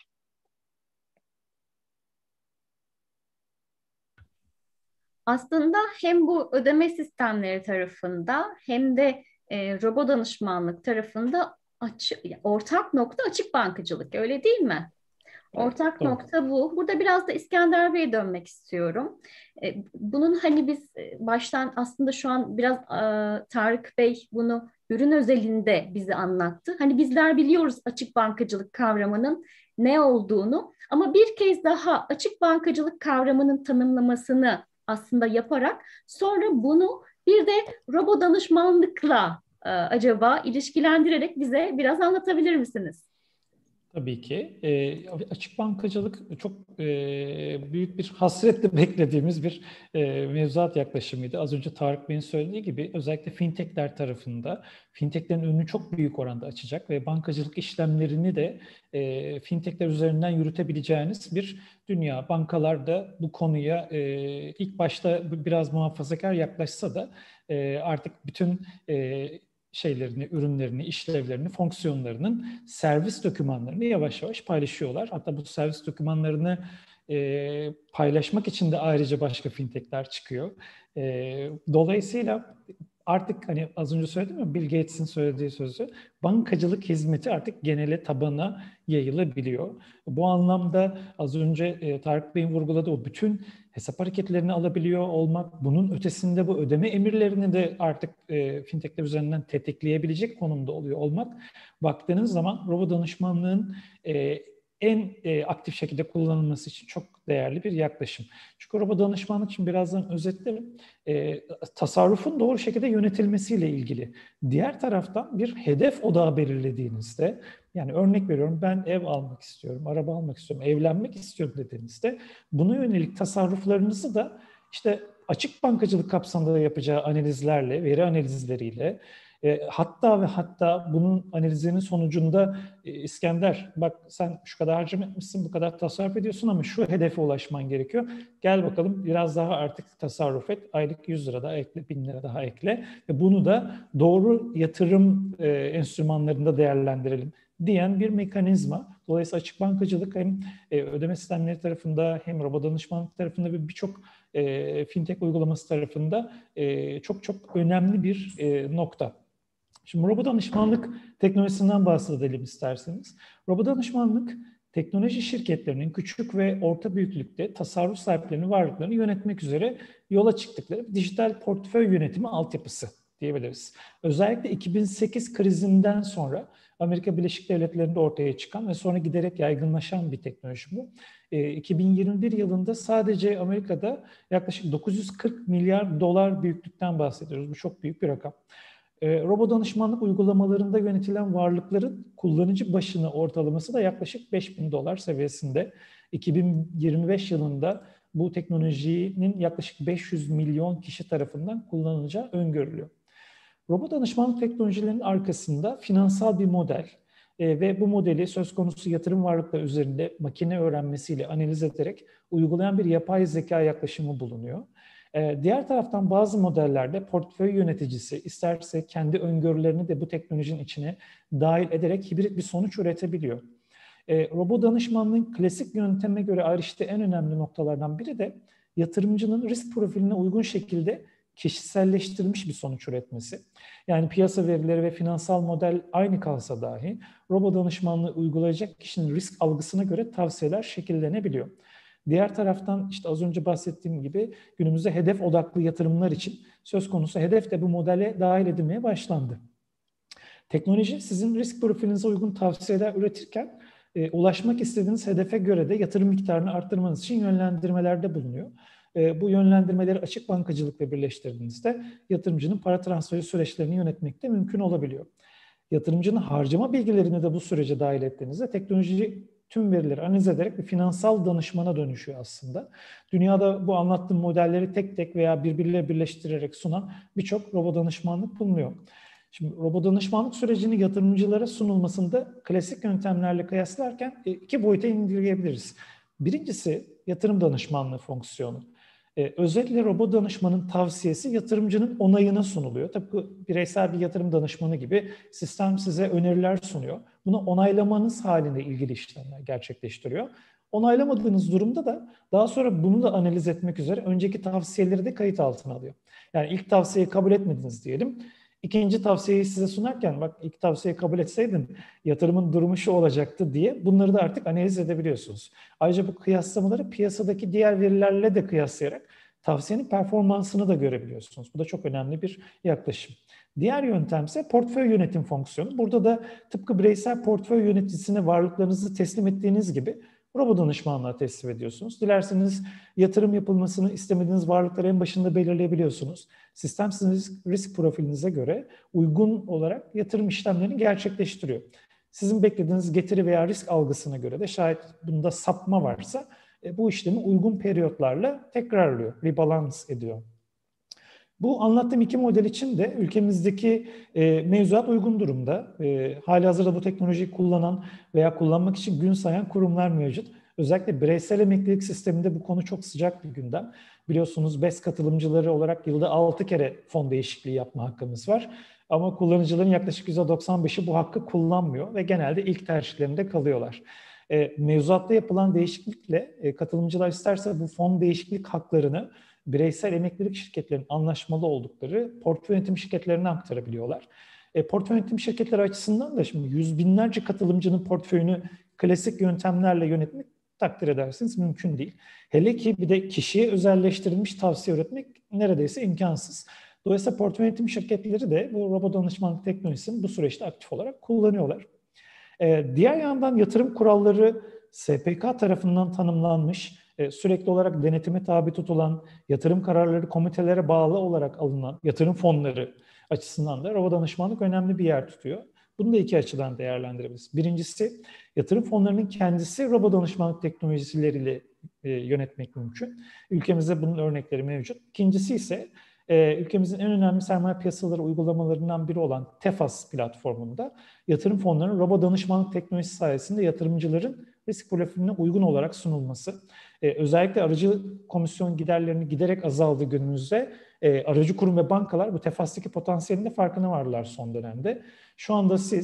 Aslında hem bu ödeme sistemleri tarafında hem de robo danışmanlık tarafında ortak nokta açık bankacılık, öyle değil mi? Ortak Doğru. nokta bu. Burada biraz da İskender Bey'e dönmek istiyorum. Bunun hani biz baştan aslında şu an biraz Tarık Bey bunu ürün özelinde bize anlattı. Hani bizler biliyoruz açık bankacılık kavramının ne olduğunu ama bir kez daha açık bankacılık kavramının tanımlamasını aslında yaparak sonra bunu bir de robo danışmanlıkla acaba ilişkilendirerek bize biraz anlatabilir misiniz? Tabii ki. Açık bankacılık çok büyük bir hasretle beklediğimiz bir mevzuat yaklaşımıydı. Az önce Tarık Bey'in söylediği gibi özellikle fintechler tarafında fintechlerin önünü çok büyük oranda açacak ve bankacılık işlemlerini de fintechler üzerinden yürütebileceğiniz bir dünya. Bankalar da bu konuya ilk başta biraz muhafazakar yaklaşsa da artık bütün şeylerini, ürünlerini, işlevlerini, fonksiyonlarının servis dokümanlarını yavaş yavaş paylaşıyorlar. Hatta bu servis dokümanlarını paylaşmak için de ayrıca başka fintechler çıkıyor. Dolayısıyla artık hani az önce söyledim ya, Bill Gates'in söylediği sözü, bankacılık hizmeti artık genele, tabana yayılabiliyor. Bu anlamda az önce Tarık Bey'in vurguladığı o bütün hesap hareketlerini alabiliyor olmak, bunun ötesinde bu ödeme emirlerini de artık fintechler üzerinden tetikleyebilecek konumda oluyor olmak, baktığınız zaman robo danışmanlığın en aktif şekilde kullanılması için çok değerli bir yaklaşım. Çünkü robo danışmanlık için birazdan özetlerim. Tasarrufun doğru şekilde yönetilmesiyle ilgili. Diğer taraftan bir hedef odağı belirlediğinizde, yani örnek veriyorum, ben ev almak istiyorum, araba almak istiyorum, evlenmek istiyorum dediğinizde buna yönelik tasarruflarınızı da işte açık bankacılık kapsamında yapacağı analizlerle, veri analizleriyle, hatta bunun analizinin sonucunda İskender, bak sen şu kadar harcama etmişsin, bu kadar tasarruf ediyorsun ama şu hedefe ulaşman gerekiyor. Gel bakalım biraz daha artık tasarruf et. Aylık 100 lira daha ekle, 1000 lira daha ekle. Ve bunu da doğru yatırım enstrümanlarında değerlendirelim diyen bir mekanizma. Dolayısıyla açık bankacılık hem ödeme sistemleri tarafında hem robot danışmanlık tarafında ve birçok fintech uygulaması tarafında çok çok önemli bir nokta. Şimdi robot danışmanlık teknolojisinden bahsedelim isterseniz. Robot danışmanlık teknoloji şirketlerinin küçük ve orta büyüklükte tasarruf sahiplerinin varlıklarını yönetmek üzere yola çıktıkları dijital portföy yönetimi altyapısı diyebiliriz. Özellikle 2008 krizinden sonra Amerika Birleşik Devletleri'nde ortaya çıkan ve sonra giderek yaygınlaşan bir teknoloji bu. 2021 yılında sadece Amerika'da yaklaşık 940 milyar dolar büyüklükten bahsediyoruz. Bu çok büyük bir rakam. Robot danışmanlık uygulamalarında yönetilen varlıkların kullanıcı başına ortalaması da yaklaşık 5.000 dolar seviyesinde. 2025 yılında bu teknolojinin yaklaşık 500 milyon kişi tarafından kullanılacağı öngörülüyor. Robot danışmanlık teknolojilerinin arkasında finansal bir model ve bu modeli söz konusu yatırım varlıkları üzerinde makine öğrenmesiyle analiz ederek uygulayan bir yapay zeka yaklaşımı bulunuyor. Diğer taraftan bazı modellerde portföy yöneticisi isterse kendi öngörülerini de bu teknolojinin içine dahil ederek hibrit bir sonuç üretebiliyor. Robot danışmanlığın klasik yönteme göre ayrıştığı en önemli noktalardan biri de yatırımcının risk profiline uygun şekilde kişiselleştirilmiş bir sonuç üretmesi. Yani piyasa verileri ve finansal model aynı kalsa dahi robot danışmanlığı uygulayacak kişinin risk algısına göre tavsiyeler şekillenebiliyor. Diğer taraftan işte az önce bahsettiğim gibi günümüzde hedef odaklı yatırımlar için söz konusu hedef de bu modele dahil edilmeye başlandı. Teknoloji sizin risk profilinize uygun tavsiyeler üretirken ulaşmak istediğiniz hedefe göre de yatırım miktarını arttırmanız için yönlendirmelerde bulunuyor. Bu yönlendirmeleri açık bankacılıkla birleştirdiğinizde yatırımcının para transferi süreçlerini yönetmek de mümkün olabiliyor. Yatırımcının harcama bilgilerini de bu sürece dahil ettiğinizde teknoloji tüm verileri analiz ederek bir finansal danışmana dönüşüyor aslında. Dünyada bu anlattığım modelleri tek tek veya birbirleriyle birleştirerek sunan birçok robot danışmanlık bulunuyor. Şimdi robot danışmanlık sürecinin yatırımcılara sunulmasında klasik yöntemlerle kıyaslarken iki boyuta indirgeyebiliriz. Birincisi yatırım danışmanlığı fonksiyonu. Özellikle robot danışmanın tavsiyesi yatırımcının onayına sunuluyor. Tıpkı bireysel bir yatırım danışmanı gibi sistem size öneriler sunuyor. Bunu onaylamanız halinde ilgili işlemler gerçekleştiriyor. Onaylamadığınız durumda da daha sonra bunu da analiz etmek üzere önceki tavsiyeleri de kayıt altına alıyor. Yani ilk tavsiyeyi kabul etmediniz diyelim. İkinci tavsiyeyi size sunarken bak ilk tavsiyeyi kabul etseydin yatırımın durumu şu olacaktı diye bunları da artık analiz edebiliyorsunuz. Ayrıca bu kıyaslamaları piyasadaki diğer verilerle de kıyaslayarak tavsiyenin performansını da görebiliyorsunuz. Bu da çok önemli bir yaklaşım. Diğer yöntem ise portföy yönetim fonksiyonu. Burada da tıpkı bireysel portföy yöneticisine varlıklarınızı teslim ettiğiniz gibi robot danışmanlığa teslim ediyorsunuz. Dilerseniz yatırım yapılmasını istemediğiniz varlıkları en başında belirleyebiliyorsunuz. Sistem sizin risk profilinize göre uygun olarak yatırım işlemlerini gerçekleştiriyor. Sizin beklediğiniz getiri veya risk algısına göre de şayet bunda sapma varsa bu işlemi uygun periyotlarla tekrarlıyor, rebalans ediyor. Bu anlattığım iki model için de ülkemizdeki mevzuat uygun durumda. Halihazırda bu teknolojiyi kullanan veya kullanmak için gün sayan kurumlar mevcut. Özellikle bireysel emeklilik sisteminde bu konu çok sıcak bir gündem. Biliyorsunuz BES katılımcıları olarak yılda 6 kere fon değişikliği yapma hakkımız var. Ama kullanıcıların yaklaşık %95'i bu hakkı kullanmıyor ve genelde ilk tercihlerinde kalıyorlar. Mevzuatta yapılan değişiklikle katılımcılar isterse bu fon değişiklik haklarını bireysel emeklilik şirketlerinin anlaşmalı oldukları portföy yönetim şirketlerine aktarabiliyorlar. Portföy yönetim şirketleri açısından da şimdi yüz binlerce katılımcının portföyünü klasik yöntemlerle yönetmek takdir edersiniz mümkün değil. Hele ki bir de kişiye özelleştirilmiş tavsiye üretmek neredeyse imkansız. Dolayısıyla portföy yönetim şirketleri de bu robot danışmanlık teknolojisini bu süreçte aktif olarak kullanıyorlar. Diğer yandan yatırım kuralları SPK tarafından tanımlanmış, sürekli olarak denetime tabi tutulan, yatırım kararları komitelere bağlı olarak alınan yatırım fonları açısından da robot danışmanlık önemli bir yer tutuyor. Bunu da iki açıdan değerlendirebiliriz. Birincisi, yatırım fonlarının kendisi robot danışmanlık teknolojileriyle yönetmek mümkün. Ülkemizde bunun örnekleri mevcut. İkincisi ise ülkemizin en önemli sermaye piyasaları uygulamalarından biri olan Tefas platformunda yatırım fonlarının robot danışmanlık teknolojisi sayesinde yatırımcıların risk profiline uygun olarak sunulması. Özellikle aracı komisyon giderlerinin giderek azaldığı günümüzde aracı kurum ve bankalar bu Tefas'taki potansiyelinde farkına vardılar son dönemde. Şu anda siz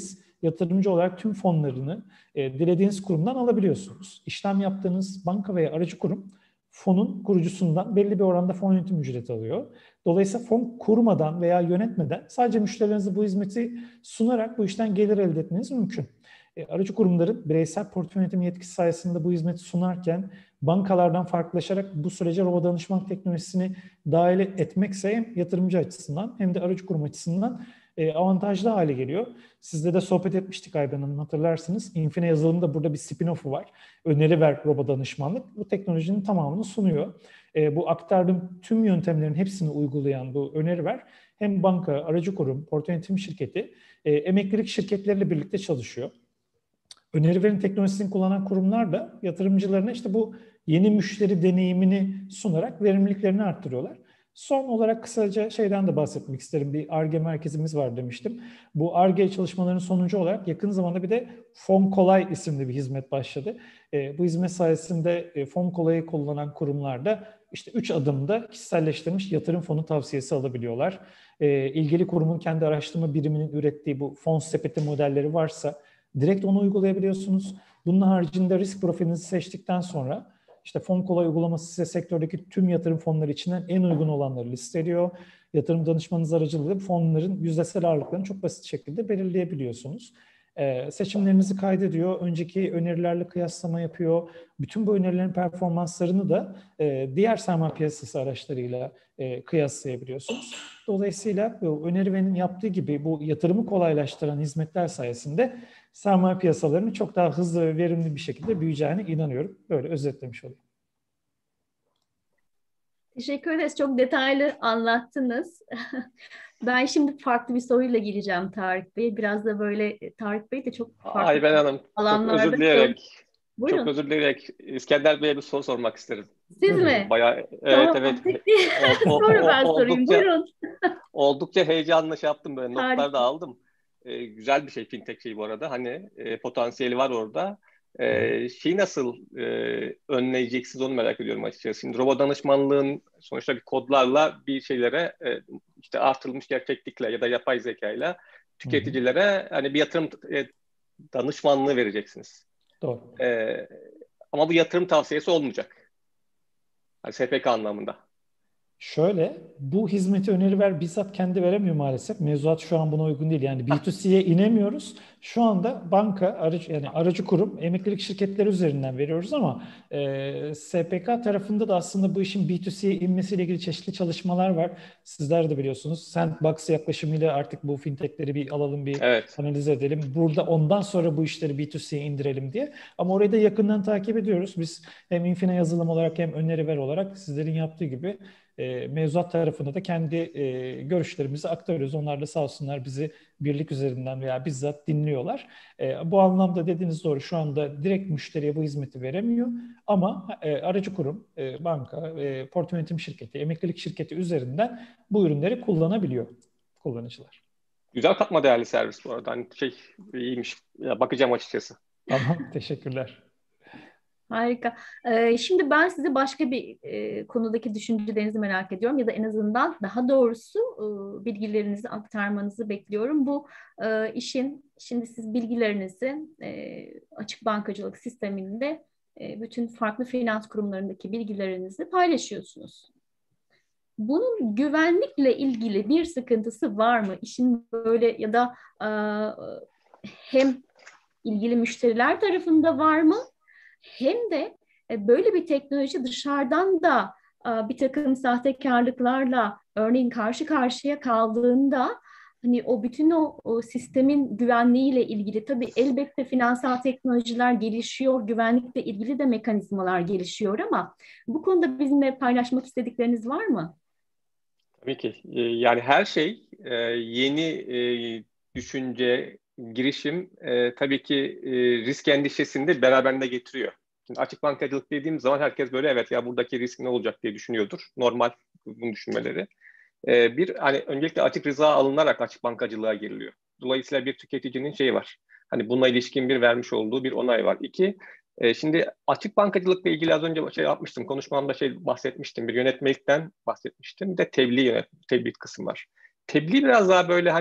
yatırımcı olarak tüm fonlarını dilediğiniz kurumdan alabiliyorsunuz. İşlem yaptığınız banka veya aracı kurum fonun kurucusundan belli bir oranda fon yönetim ücreti alıyor. Dolayısıyla fon kurmadan veya yönetmeden sadece müşterilerinize bu hizmeti sunarak bu işten gelir elde etmeniz mümkün. Aracı kurumların bireysel portföy yönetimi yetkisi sayesinde bu hizmeti sunarken bankalardan farklılaşarak bu sürece robo danışman teknolojisini dahil etmekse hem yatırımcı açısından hem de aracı kurum açısından avantajlı hale geliyor. Sizle de sohbet etmiştik Ayben Hanım, hatırlarsınız. Infine yazılımda burada bir spin-off'u var. Öneri ver robo danışmanlık. Bu teknolojinin tamamını sunuyor. Bu aktardığım tüm yöntemlerin hepsini uygulayan bu öneri ver hem banka, aracı kurum, portföy yönetim şirketi, emeklilik şirketleriyle birlikte çalışıyor. Öneri verin teknolojisini kullanan kurumlar da yatırımcılarına işte bu yeni müşteri deneyimini sunarak verimliliklerini arttırıyorlar. Son olarak kısaca şeyden de bahsetmek isterim. Bir Ar-Ge merkezimiz var demiştim. Bu Ar-Ge çalışmalarının sonucu olarak yakın zamanda bir de Fon Kolay isimli bir hizmet başladı. Bu hizmet sayesinde Fon Kolay'ı kullanan kurumlarda işte 3 adımda kişiselleştirilmiş yatırım fonu tavsiyesi alabiliyorlar. İlgili kurumun kendi araştırma biriminin ürettiği bu fon sepeti modelleri varsa direkt onu uygulayabiliyorsunuz. Bunun haricinde risk profilinizi seçtikten sonra işte Fon Kolay uygulaması size sektördeki tüm yatırım fonları içinden en uygun olanları listeliyor. Yatırım danışmanınız aracılığıyla fonların yüzdesel ağırlıklarını çok basit şekilde belirleyebiliyorsunuz. Seçimlerinizi kaydediyor, önceki önerilerle kıyaslama yapıyor. Bütün bu önerilerin performanslarını da diğer sermaye piyasası araçlarıyla kıyaslayabiliyorsunuz. Dolayısıyla bu önerivenin yaptığı gibi bu yatırımı kolaylaştıran hizmetler sayesinde sermaye piyasalarının çok daha hızlı ve verimli bir şekilde büyüyeceğine inanıyorum. Böyle özetlemiş olayım. Teşekkür ederiz. Çok detaylı anlattınız. Ben şimdi farklı bir soruyla gireceğim Tarık Bey. Biraz da böyle Tarık Bey de çok farklı Ayben Hanım, alanlarda. çok özür dileyerek İskender Bey'e bir soru sormak isterim. Siz mi? Bayağı, evet tamam, evet. Sonra ben sorayım. Buyurun. Oldukça heyecanlı şey yaptım, böyle Harika. notlar da aldım. Güzel bir şey fintech şeyi bu arada. Hani potansiyeli var orada. Şeyi nasıl önleyeceksiniz onu merak ediyorum açıkçası. Şimdi robot danışmanlığın sonuçta bir kodlarla bir şeylere işte artırılmış gerçeklikle ya da yapay zekayla tüketicilere hani bir yatırım danışmanlığı vereceksiniz. Doğru. Ama bu yatırım tavsiyesi olmayacak. Yani SPK anlamında. Şöyle, bu hizmeti öneri ver bizzat kendi veremiyor maalesef. Mevzuat şu an buna uygun değil. Yani B2C'ye inemiyoruz. Şu anda banka, aracı kurum, emeklilik şirketleri üzerinden veriyoruz ama SPK tarafında da aslında bu işin B2C'ye inmesiyle ilgili çeşitli çalışmalar var. Sizler de biliyorsunuz. Sandbox yaklaşımıyla artık bu fintechleri bir alalım, bir analiz edelim. Burada ondan sonra bu işleri B2C'ye indirelim diye. Ama orayı da yakından takip ediyoruz. Biz hem Infine yazılım olarak hem öneri ver olarak sizlerin yaptığı gibi mevzuat tarafında da kendi görüşlerimizi aktarıyoruz. Onlar da sağ olsunlar bizi birlik üzerinden veya bizzat dinliyorlar. Bu anlamda dediğiniz doğru. Şu anda direkt müşteriye bu hizmeti veremiyor. Ama aracı kurum, banka, portföy yönetim şirketi, emeklilik şirketi üzerinden bu ürünleri kullanabiliyor kullanıcılar. Güzel katma değerli servis bu arada. Hani iyiymiş. Ya, bakacağım açıkçası. Tamam, teşekkürler. Harika. Şimdi ben size başka bir konudaki düşüncelerinizi merak ediyorum ya da en azından daha doğrusu bilgilerinizi aktarmanızı bekliyorum. Bu şimdi siz bilgilerinizi açık bankacılık sisteminde bütün farklı finans kurumlarındaki bilgilerinizi paylaşıyorsunuz. Bunun güvenlikle ilgili bir sıkıntısı var mı? İşin böyle ya da hem ilgili müşteriler tarafında var mı? Hem de böyle bir teknoloji dışarıdan da bir takım sahtekarlıklarla örneğin karşı karşıya kaldığında hani o bütün o sistemin güvenliğiyle ilgili tabii elbette finansal teknolojiler gelişiyor, güvenlikle ilgili de mekanizmalar gelişiyor ama bu konuda bizimle paylaşmak istedikleriniz var mı? Tabii ki. Yani her şey yeni düşünce, girişim tabii ki risk endişesini de beraberinde getiriyor. Şimdi açık bankacılık dediğim zaman herkes böyle evet ya buradaki risk ne olacak diye düşünüyordur. Normal bunu düşünmeleri. Hani öncelikle açık rıza alınarak açık bankacılığa giriliyor. Dolayısıyla bir tüketicinin şeyi var. Hani bununla ilişkin bir vermiş olduğu bir onay var. İki, şimdi açık bankacılıkla ilgili az önce yapmıştım. Konuşmamda bahsetmiştim. Bir yönetmelikten bahsetmiştim. Bir de tebliğ kısım var. Tebliğ biraz daha böyle hani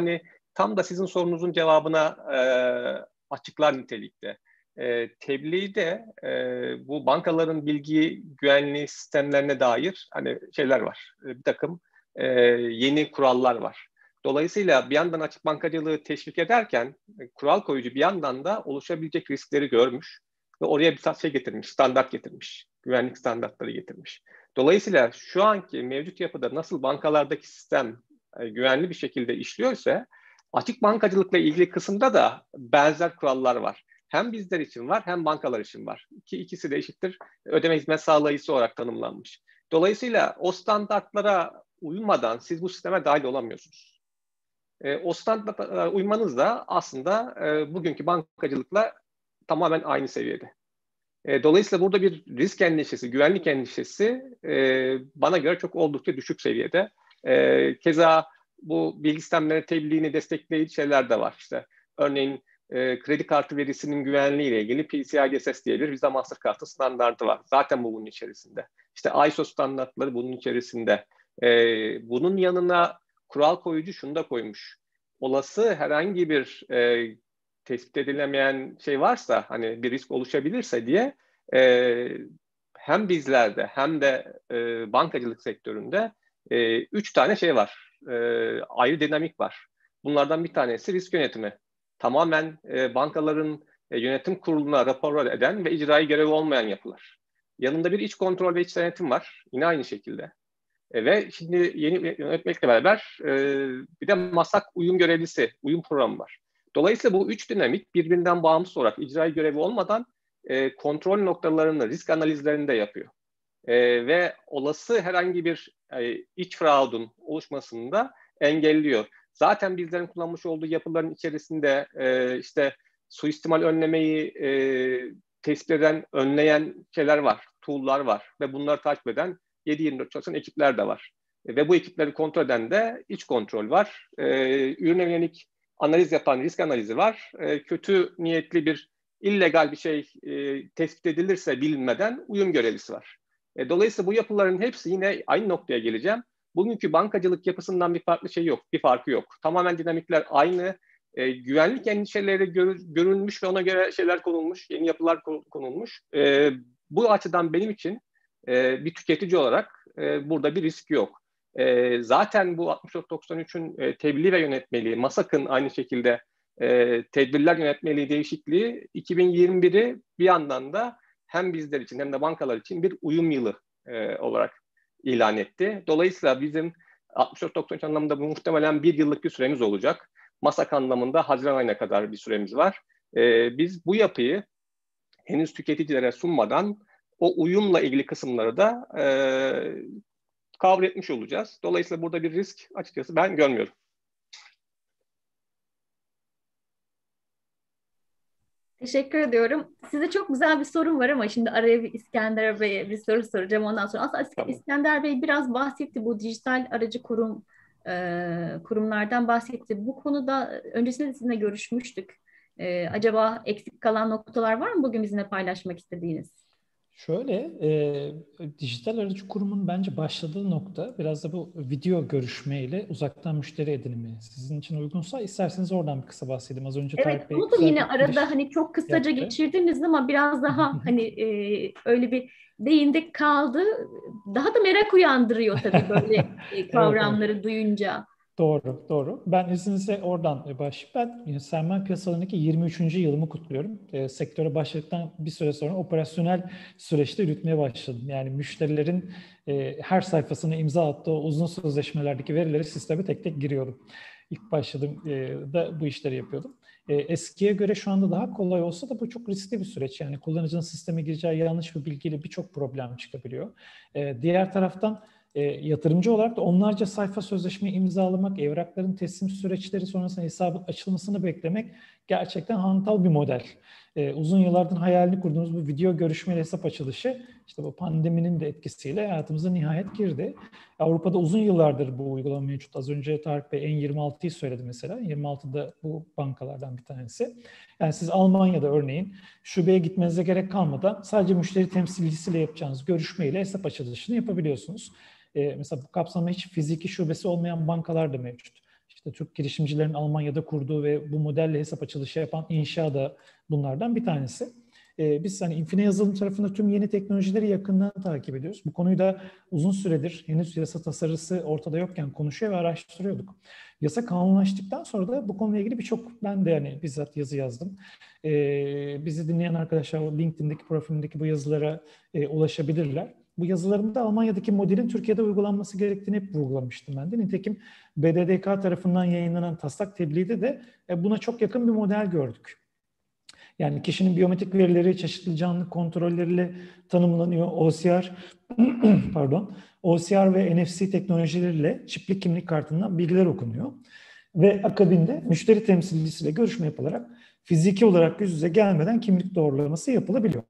tam da sizin sorunuzun cevabına açıklar nitelikte. Tebliğde bu bankaların bilgi güvenliği sistemlerine dair hani şeyler var. Bir takım yeni kurallar var. Dolayısıyla bir yandan açık bankacılığı teşvik ederken kural koyucu bir yandan da oluşabilecek riskleri görmüş ve oraya bir şey getirmiş, standart getirmiş, güvenlik standartları getirmiş. Dolayısıyla şu anki mevcut yapıda nasıl bankalardaki sistem güvenli bir şekilde işliyorsa açık bankacılıkla ilgili kısımda da benzer kurallar var. Hem bizler için var hem bankalar için var. İkisi de eşittir ödeme hizmet sağlayıcısı olarak tanımlanmış. Dolayısıyla o standartlara uymadan siz bu sisteme dahil olamıyorsunuz. O standartlara uymanız da aslında bugünkü bankacılıkla tamamen aynı seviyede. Dolayısıyla burada bir risk endişesi, güvenlik endişesi bana göre çok oldukça düşük seviyede. Keza bu bilgi sistemleri tebliğini destekleyici şeyler de var. İşte örneğin kredi kartı verisinin güvenliği ile ilgili PCI DSS diye bir Visa Mastercard'ın standartı var. Zaten bu bunun içerisinde. İşte ISO standartları bunun içerisinde. Bunun yanına kural koyucu şunu da koymuş. Olası herhangi bir tespit edilemeyen şey varsa, hani bir risk oluşabilirse diye hem bizlerde hem de bankacılık sektöründe 3 tane şey var. Ayrı dinamik var. Bunlardan bir tanesi risk yönetimi. Tamamen bankaların yönetim kuruluna rapor eden ve icraî görevi olmayan yapılar. Yanında bir iç kontrol ve iç denetim var. Yine aynı şekilde. Ve şimdi yeni yönetmekle beraber bir de MASAK uyum görevlisi, uyum programı var. Dolayısıyla bu 3 dinamik birbirinden bağımsız olarak icraî görevi olmadan kontrol noktalarını, risk analizlerini de yapıyor. Ve olası herhangi bir iç fraudun oluşmasını da engelliyor. Zaten bizlerin kullanmış olduğu yapıların içerisinde işte suistimal önlemeyi tespit eden, önleyen şeyler var, tool'lar var ve bunları takip eden 7/24 çalışan ekipler de var. Ve bu ekipleri kontrol eden de iç kontrol var. Ürüne yönelik analiz yapan risk analizi var. Kötü niyetli bir illegal bir şey tespit edilirse bilinmeden uyum görevlisi var. Dolayısıyla bu yapıların hepsi yine aynı noktaya geleceğim. Bugünkü bankacılık yapısından bir farklı şey yok, bir farkı yok. Tamamen dinamikler aynı. Güvenlik endişeleri görülmüş ve ona göre şeyler konulmuş, yeni yapılar konulmuş. Bu açıdan benim için bir tüketici olarak burada bir risk yok. Zaten bu 6493'ün tebliğ ve yönetmeliği, MASAK'ın aynı şekilde tedbirler yönetmeliği değişikliği 2021'i bir yandan da hem bizler için hem de bankalar için bir uyum yılı olarak ilan etti. Dolayısıyla bizim 6493 anlamında bu muhtemelen 1 yıllık bir süremiz olacak. MASAK anlamında Haziran ayına kadar bir süremiz var. Biz bu yapıyı henüz tüketicilere sunmadan o uyumla ilgili kısımları da kabul etmiş olacağız. Dolayısıyla burada bir risk açıkçası ben görmüyorum. Teşekkür ediyorum. Size çok güzel bir sorum var ama şimdi araya bir İskender Bey'e bir soru soracağım ondan sonra. Aslında Tamam. İskender Bey biraz bahsetti, bu dijital aracı kurumlardan bahsetti. Bu konuda öncesinde sizinle görüşmüştük. Acaba eksik kalan noktalar var mı bugün bizimle paylaşmak istediğiniz? Şöyle, dijital aracı kurumun bence başladığı nokta biraz da bu video görüşmeyle uzaktan müşteri edinimi. Sizin için uygunsa isterseniz oradan bir kısa bahsedeyim. Az önce Evet, Tarık Bey onu da güzel yine bir arada giriş hani çok kısaca yaptı. geçirdiniz ama biraz daha hani öyle bir değindik kaldı. Daha da merak uyandırıyor tabii böyle Evet. kavramları duyunca. Doğru, doğru. Ben izninizle oradan başlayayım. Ben sermaye piyasalarındaki 23. yılımı kutluyorum. Sektöre başladıktan bir süre sonra operasyonel süreçte yürütmeye başladım. Yani müşterilerin her sayfasına imza attığı uzun sözleşmelerdeki verileri sisteme tek tek giriyordum. İlk başladığım da bu işleri yapıyordum. Eskiye göre şu anda daha kolay olsa da bu çok riskli bir süreç. Yani kullanıcının sisteme gireceği yanlış bir bilgiyle birçok problem çıkabiliyor. Diğer taraftan yatırımcı olarak da onlarca sayfa sözleşme imzalamak, evrakların teslim süreçleri sonrasında hesabın açılmasını beklemek gerçekten hantal bir model. Uzun yıllardır hayalini kurduğumuz bu video görüşmeli hesap açılışı işte bu pandeminin de etkisiyle hayatımıza nihayet girdi. Avrupa'da uzun yıllardır bu uygulama mevcut. Az önce Tarık Bey N26'yı söyledi mesela. N26'da bu bankalardan bir tanesi. Yani siz Almanya'da örneğin şubeye gitmenize gerek kalmadan sadece müşteri temsilcisiyle yapacağınız görüşmeyle hesap açılışını yapabiliyorsunuz. Mesela bu kapsamda hiç fiziki şubesi olmayan bankalar da mevcut. İşte Türk girişimcilerin Almanya'da kurduğu ve bu modelle hesap açılışı yapan İnşa da bunlardan bir tanesi. Biz hani Infine Yazılım tarafında tüm yeni teknolojileri yakından takip ediyoruz. Bu konuyu da uzun süredir henüz yasa tasarısı ortada yokken konuşuyor ve araştırıyorduk. Yasa kanunlaştıktan sonra da bu konuyla ilgili birçok, ben de yani bizzat yazı yazdım. Bizi dinleyen arkadaşlar LinkedIn'deki profilimdeki bu yazılara ulaşabilirler. Bu yazılarımda Almanya'daki modelin Türkiye'de uygulanması gerektiğini hep vurgulamıştım ben de. Nitekim BDDK tarafından yayınlanan taslak tebliğde de buna çok yakın bir model gördük. Yani kişinin biyometrik verileri çeşitli canlılık kontrolleriyle tanımlanıyor. OCR, pardon, OCR ve NFC teknolojileriyle çiplik kimlik kartından bilgiler okunuyor. Ve akabinde müşteri temsilcisiyle görüşme yapılarak fiziki olarak yüz yüze gelmeden kimlik doğrulaması yapılabiliyor.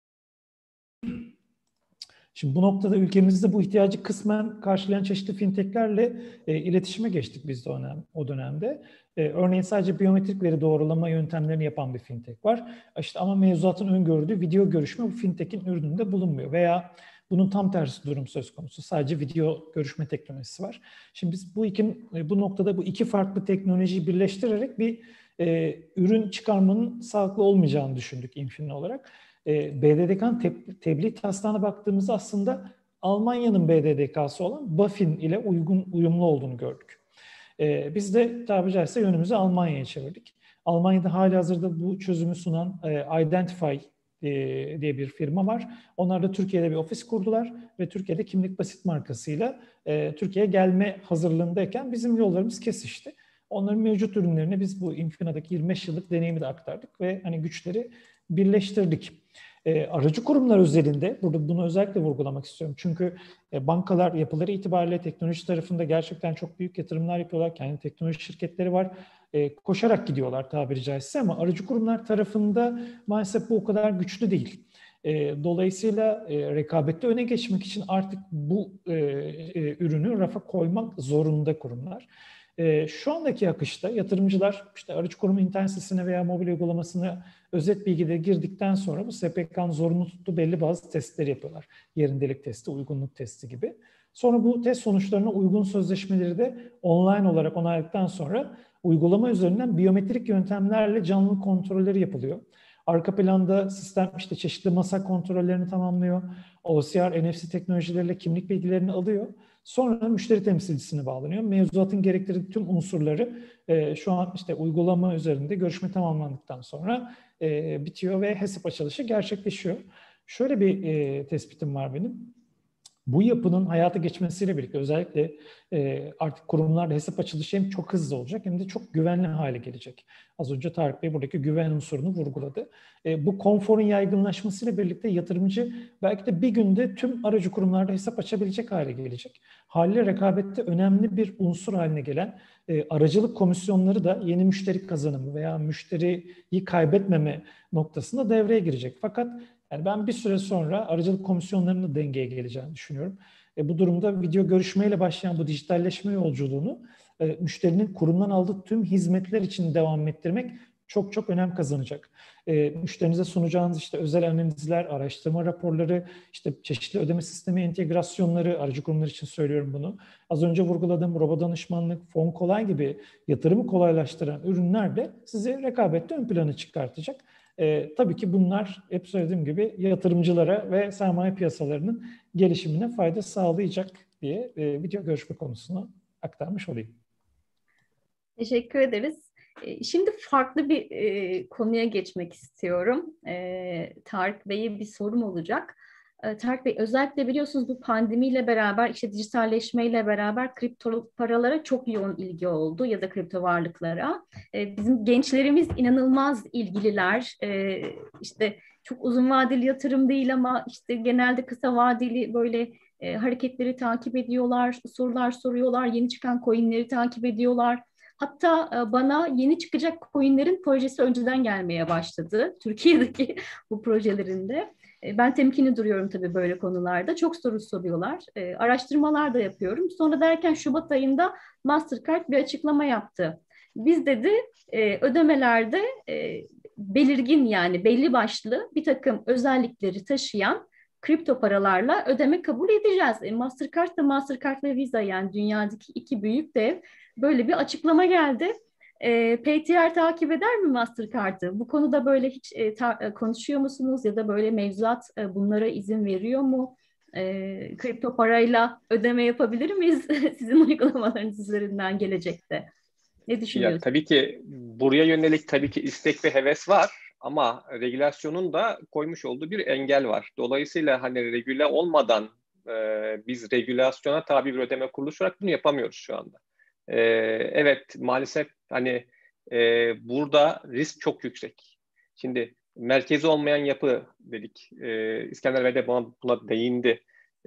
Şimdi bu noktada ülkemizde bu ihtiyacı kısmen karşılayan çeşitli fintechlerle iletişime geçtik biz de o dönemde. Örneğin sadece biyometrik veri doğrulama yöntemlerini yapan bir fintech var. İşte ama mevzuatın öngördüğü video görüşme bu fintech'in ürününde bulunmuyor. Veya bunun tam tersi durum söz konusu. Sadece video görüşme teknolojisi var. Şimdi biz bu noktada bu iki farklı teknolojiyi birleştirerek bir ürün çıkarmanın sağlıklı olmayacağını düşündük Infine olarak. BDDK'nın tebliğ taslağına baktığımızda aslında Almanya'nın BDDK'sı olan BaFin ile uyumlu olduğunu gördük. Biz de tabiri caizse yönümüzü Almanya'ya çevirdik. Almanya'da halihazırda bu çözümü sunan Identify diye bir firma var. Onlar da Türkiye'de bir ofis kurdular ve Türkiye'de Kimlik Basit markasıyla Türkiye'ye gelme hazırlığındayken bizim yollarımız kesişti. Onların mevcut ürünlerini biz bu Infina'daki 25 yıllık deneyimi de aktardık ve hani güçleri birleştirdik. Aracı kurumlar özelinde, burada bunu özellikle vurgulamak istiyorum. Çünkü bankalar yapıları itibariyle teknoloji tarafında gerçekten çok büyük yatırımlar yapıyorlar. Kendi teknoloji şirketleri var. Koşarak gidiyorlar tabiri caizse ama aracı kurumlar tarafında maalesef bu o kadar güçlü değil. Dolayısıyla rekabette öne geçmek için artık bu ürünü rafa koymak zorunda kurumlar. Şu andaki akışta yatırımcılar işte aracı kurumu internet sitesine veya mobil uygulamasına özet bilgileri girdikten sonra bu SPK'nın zorunlu tuttuğu belli bazı testleri yapıyorlar. Yerindelik testi, uygunluk testi gibi. Sonra bu test sonuçlarına uygun sözleşmeleri de online olarak onayladıktan sonra uygulama üzerinden biyometrik yöntemlerle canlı kontrolleri yapılıyor. Arka planda sistem işte çeşitli masa kontrollerini tamamlıyor. OCR, NFC teknolojileriyle kimlik bilgilerini alıyor. Sonra müşteri temsilcisine bağlanıyor. Mevzuatın gerektirdiği tüm unsurları şu an işte uygulama üzerinde görüşme tamamlandıktan sonra bitiyor ve hesap açılışı gerçekleşiyor. Şöyle bir tespitim var benim. Bu yapının hayata geçmesiyle birlikte özellikle artık kurumlarda hesap açılışı hem çok hızlı olacak hem de çok güvenli hale gelecek. Az önce Tarık Bey buradaki güven unsurunu vurguladı. Bu konforun yaygınlaşmasıyla birlikte yatırımcı belki de bir günde tüm aracı kurumlarda hesap açabilecek hale gelecek. Haliyle rekabette önemli bir unsur haline gelen aracılık komisyonları da yeni müşteri kazanımı veya müşteriyi kaybetmeme noktasında devreye girecek. Fakat yani ben bir süre sonra aracılık komisyonlarının da dengeye geleceğini düşünüyorum. Bu durumda video görüşmeyle başlayan bu dijitalleşme yolculuğunu müşterinin kurumdan aldığı tüm hizmetler için devam ettirmek çok çok önem kazanacak. Müşterinize sunacağınız işte özel analizler, araştırma raporları, işte çeşitli ödeme sistemi entegrasyonları, aracı kurumlar için söylüyorum bunu. Az önce vurguladığım robo danışmanlık, fon kolay gibi yatırımı kolaylaştıran ürünler de sizi rekabette ön plana çıkartacak. Tabii ki bunlar hep söylediğim gibi yatırımcılara ve sermaye piyasalarının gelişimine fayda sağlayacak diye video görüşme konusunu aktarmış olayım. Teşekkür ederiz. Şimdi farklı bir konuya geçmek istiyorum. Tarık Bey'e bir sorum olacak. Tarık Bey, özellikle biliyorsunuz bu pandemiyle beraber, işte dijitalleşmeyle beraber kripto paralara çok yoğun ilgi oldu ya da kripto varlıklara. Bizim gençlerimiz inanılmaz ilgililer. İşte çok uzun vadeli yatırım değil ama işte genelde kısa vadeli böyle hareketleri takip ediyorlar, sorular soruyorlar, yeni çıkan coinleri takip ediyorlar. Hatta bana yeni çıkacak coinlerin projesi önceden gelmeye başladı. Türkiye'deki bu projelerinde. Ben temkinli duruyorum tabii böyle konularda. Çok soru soruyorlar. Araştırmalar da yapıyorum. Sonra derken Şubat ayında Mastercard bir açıklama yaptı. Biz dedi ödemelerde belirgin yani belli başlı bir takım özellikleri taşıyan kripto paralarla ödeme kabul edeceğiz. Mastercard da Mastercard ve Visa, yani dünyadaki iki büyük dev, böyle bir açıklama geldi. PTR takip eder mi Mastercard'ı? Bu konuda böyle hiç konuşuyor musunuz, ya da böyle mevzuat bunlara izin veriyor mu? Kripto parayla ödeme yapabilir miyiz sizin uygulamalarınız üzerinden gelecekte? Ne Ya düşünüyorsunuz? tabii ki buraya yönelik tabii ki istek ve heves var ama regülasyonun da koymuş olduğu bir engel var. Dolayısıyla hani regüle olmadan biz regülasyona tabi bir ödeme kuruluşu olarak bunu yapamıyoruz şu anda. Evet, maalesef hani burada risk çok yüksek. Şimdi merkezi olmayan yapı dedik. İskender Bey de buna değindi.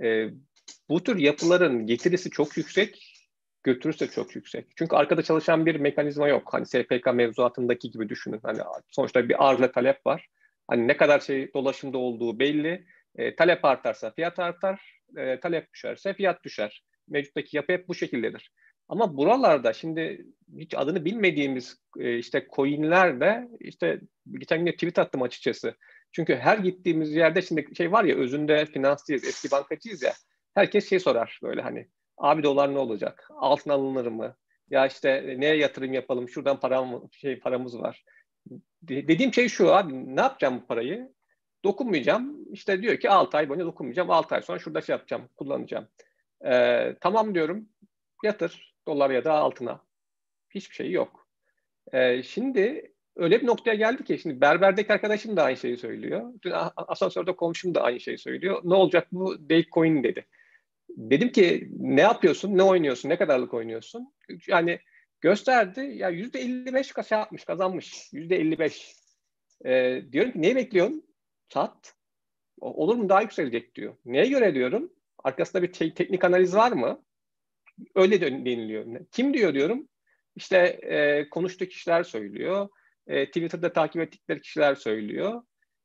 Bu tür yapıların getirisi çok yüksek, götürürse çok yüksek. Çünkü arkada çalışan bir mekanizma yok. Hani SPK mevzuatındaki gibi düşünün. Hani sonuçta bir arz ve talep var. Hani ne kadar şey dolaşımda olduğu belli. Talep artarsa fiyat artar, talep düşerse fiyat düşer. Mevcuttaki yapı hep bu şekildedir. Ama buralarda şimdi hiç adını bilmediğimiz işte coinler de işte geçen gün tweet attım açıkçası. Çünkü her gittiğimiz yerde şimdi şey var ya, özünde finansçıyız, eski bankacıyız ya. Herkes şey sorar böyle hani, abi dolar ne olacak? Altın alınır mı? Ya işte neye yatırım yapalım? Şuradan paramız var. Dediğim şey şu abi, ne yapacağım bu parayı? Dokunmayacağım. İşte diyor ki 6 ay boyunca dokunmayacağım. 6 ay sonra şurada şey yapacağım, kullanacağım. Tamam diyorum. Yatır dolar ya da altına. Hiçbir şey yok. Şimdi öyle bir noktaya geldi ki şimdi berberdeki arkadaşım da aynı şeyi söylüyor. Dün asansörde komşum da aynı şeyi söylüyor. Ne olacak bu Datecoin dedi. Dedim ki ne yapıyorsun, ne oynuyorsun, ne kadarlık oynuyorsun? Yani gösterdi ya, %55 yapmış, kazanmış. %55. Diyorum ki neyi bekliyorsun? Sat. Olur mu, daha yükselecek diyor. Neye göre diyorum? Arkasında bir teknik analiz var mı? Öyle deniliyor. Kim diyor diyorum. İşte konuştuğu kişiler söylüyor. Twitter'da takip ettikleri kişiler söylüyor.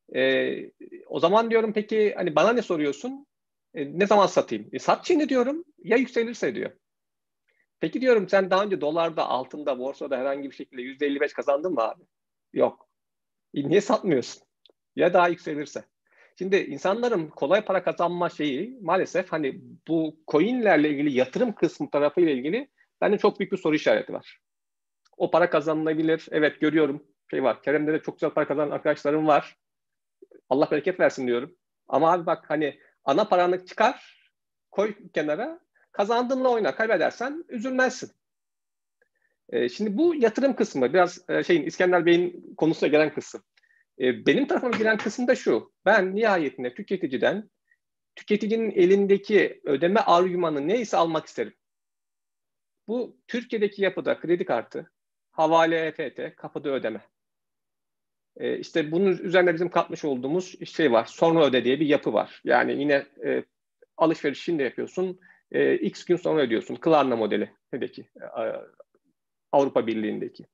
O zaman diyorum peki hani bana ne soruyorsun? Ne zaman satayım? Sat şimdi diyorum. Ya yükselirse diyor. Peki diyorum, sen daha önce dolarda, altında, borsada herhangi bir şekilde %55 kazandın mı abi? Yok. Niye satmıyorsun? Ya daha yükselirse. Şimdi insanların kolay para kazanma şeyi maalesef hani bu coinlerle ilgili yatırım kısmı tarafıyla ilgili bende çok büyük bir soru işareti var. O para kazanılabilir. Evet, görüyorum. Şey var. Kerem'de de çok güzel para kazanan arkadaşlarım var. Allah bereket versin diyorum. Ama abi bak hani ana paranı çıkar, koy kenara. Kazandığınla oyna. Kaybedersen üzülmezsin. Şimdi bu yatırım kısmı biraz İskender Bey'in konusuna gelen kısım. Benim tarafıma giren kısım da şu. Ben nihayetinde tüketicinin elindeki ödeme argümanı neyse almak isterim. Bu Türkiye'deki yapıda kredi kartı, havale EFT, kapıda ödeme. İşte bunun üzerine bizim katmış olduğumuz şey var. Sonra öde diye bir yapı var. Yani yine alışveriş şimdi yapıyorsun. X gün sonra ödüyorsun. Klarna modeli. Nedeki Avrupa Birliği'ndeki.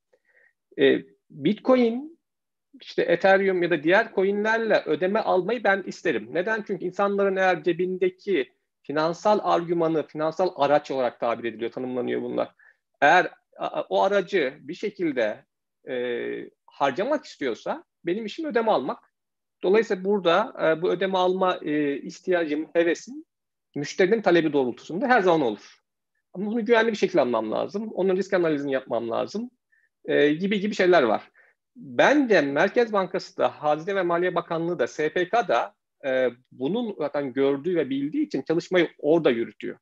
Bitcoin, işte Ethereum ya da diğer coinlerle ödeme almayı ben isterim. Neden? Çünkü insanların eğer cebindeki finansal argümanı, finansal araç olarak tabir ediliyor, tanımlanıyor bunlar. Eğer o aracı bir şekilde harcamak istiyorsa benim işim ödeme almak. Dolayısıyla burada bu ödeme alma ihtiyacım, hevesim müşterinin talebi doğrultusunda her zaman olur. Ama bunu güvenli bir şekilde almam lazım. Onun risk analizini yapmam lazım. Gibi şeyler var. Bence Merkez Bankası da, Hazine ve Maliye Bakanlığı da, SPK da bunun zaten gördüğü ve bildiği için çalışmayı orada yürütüyor.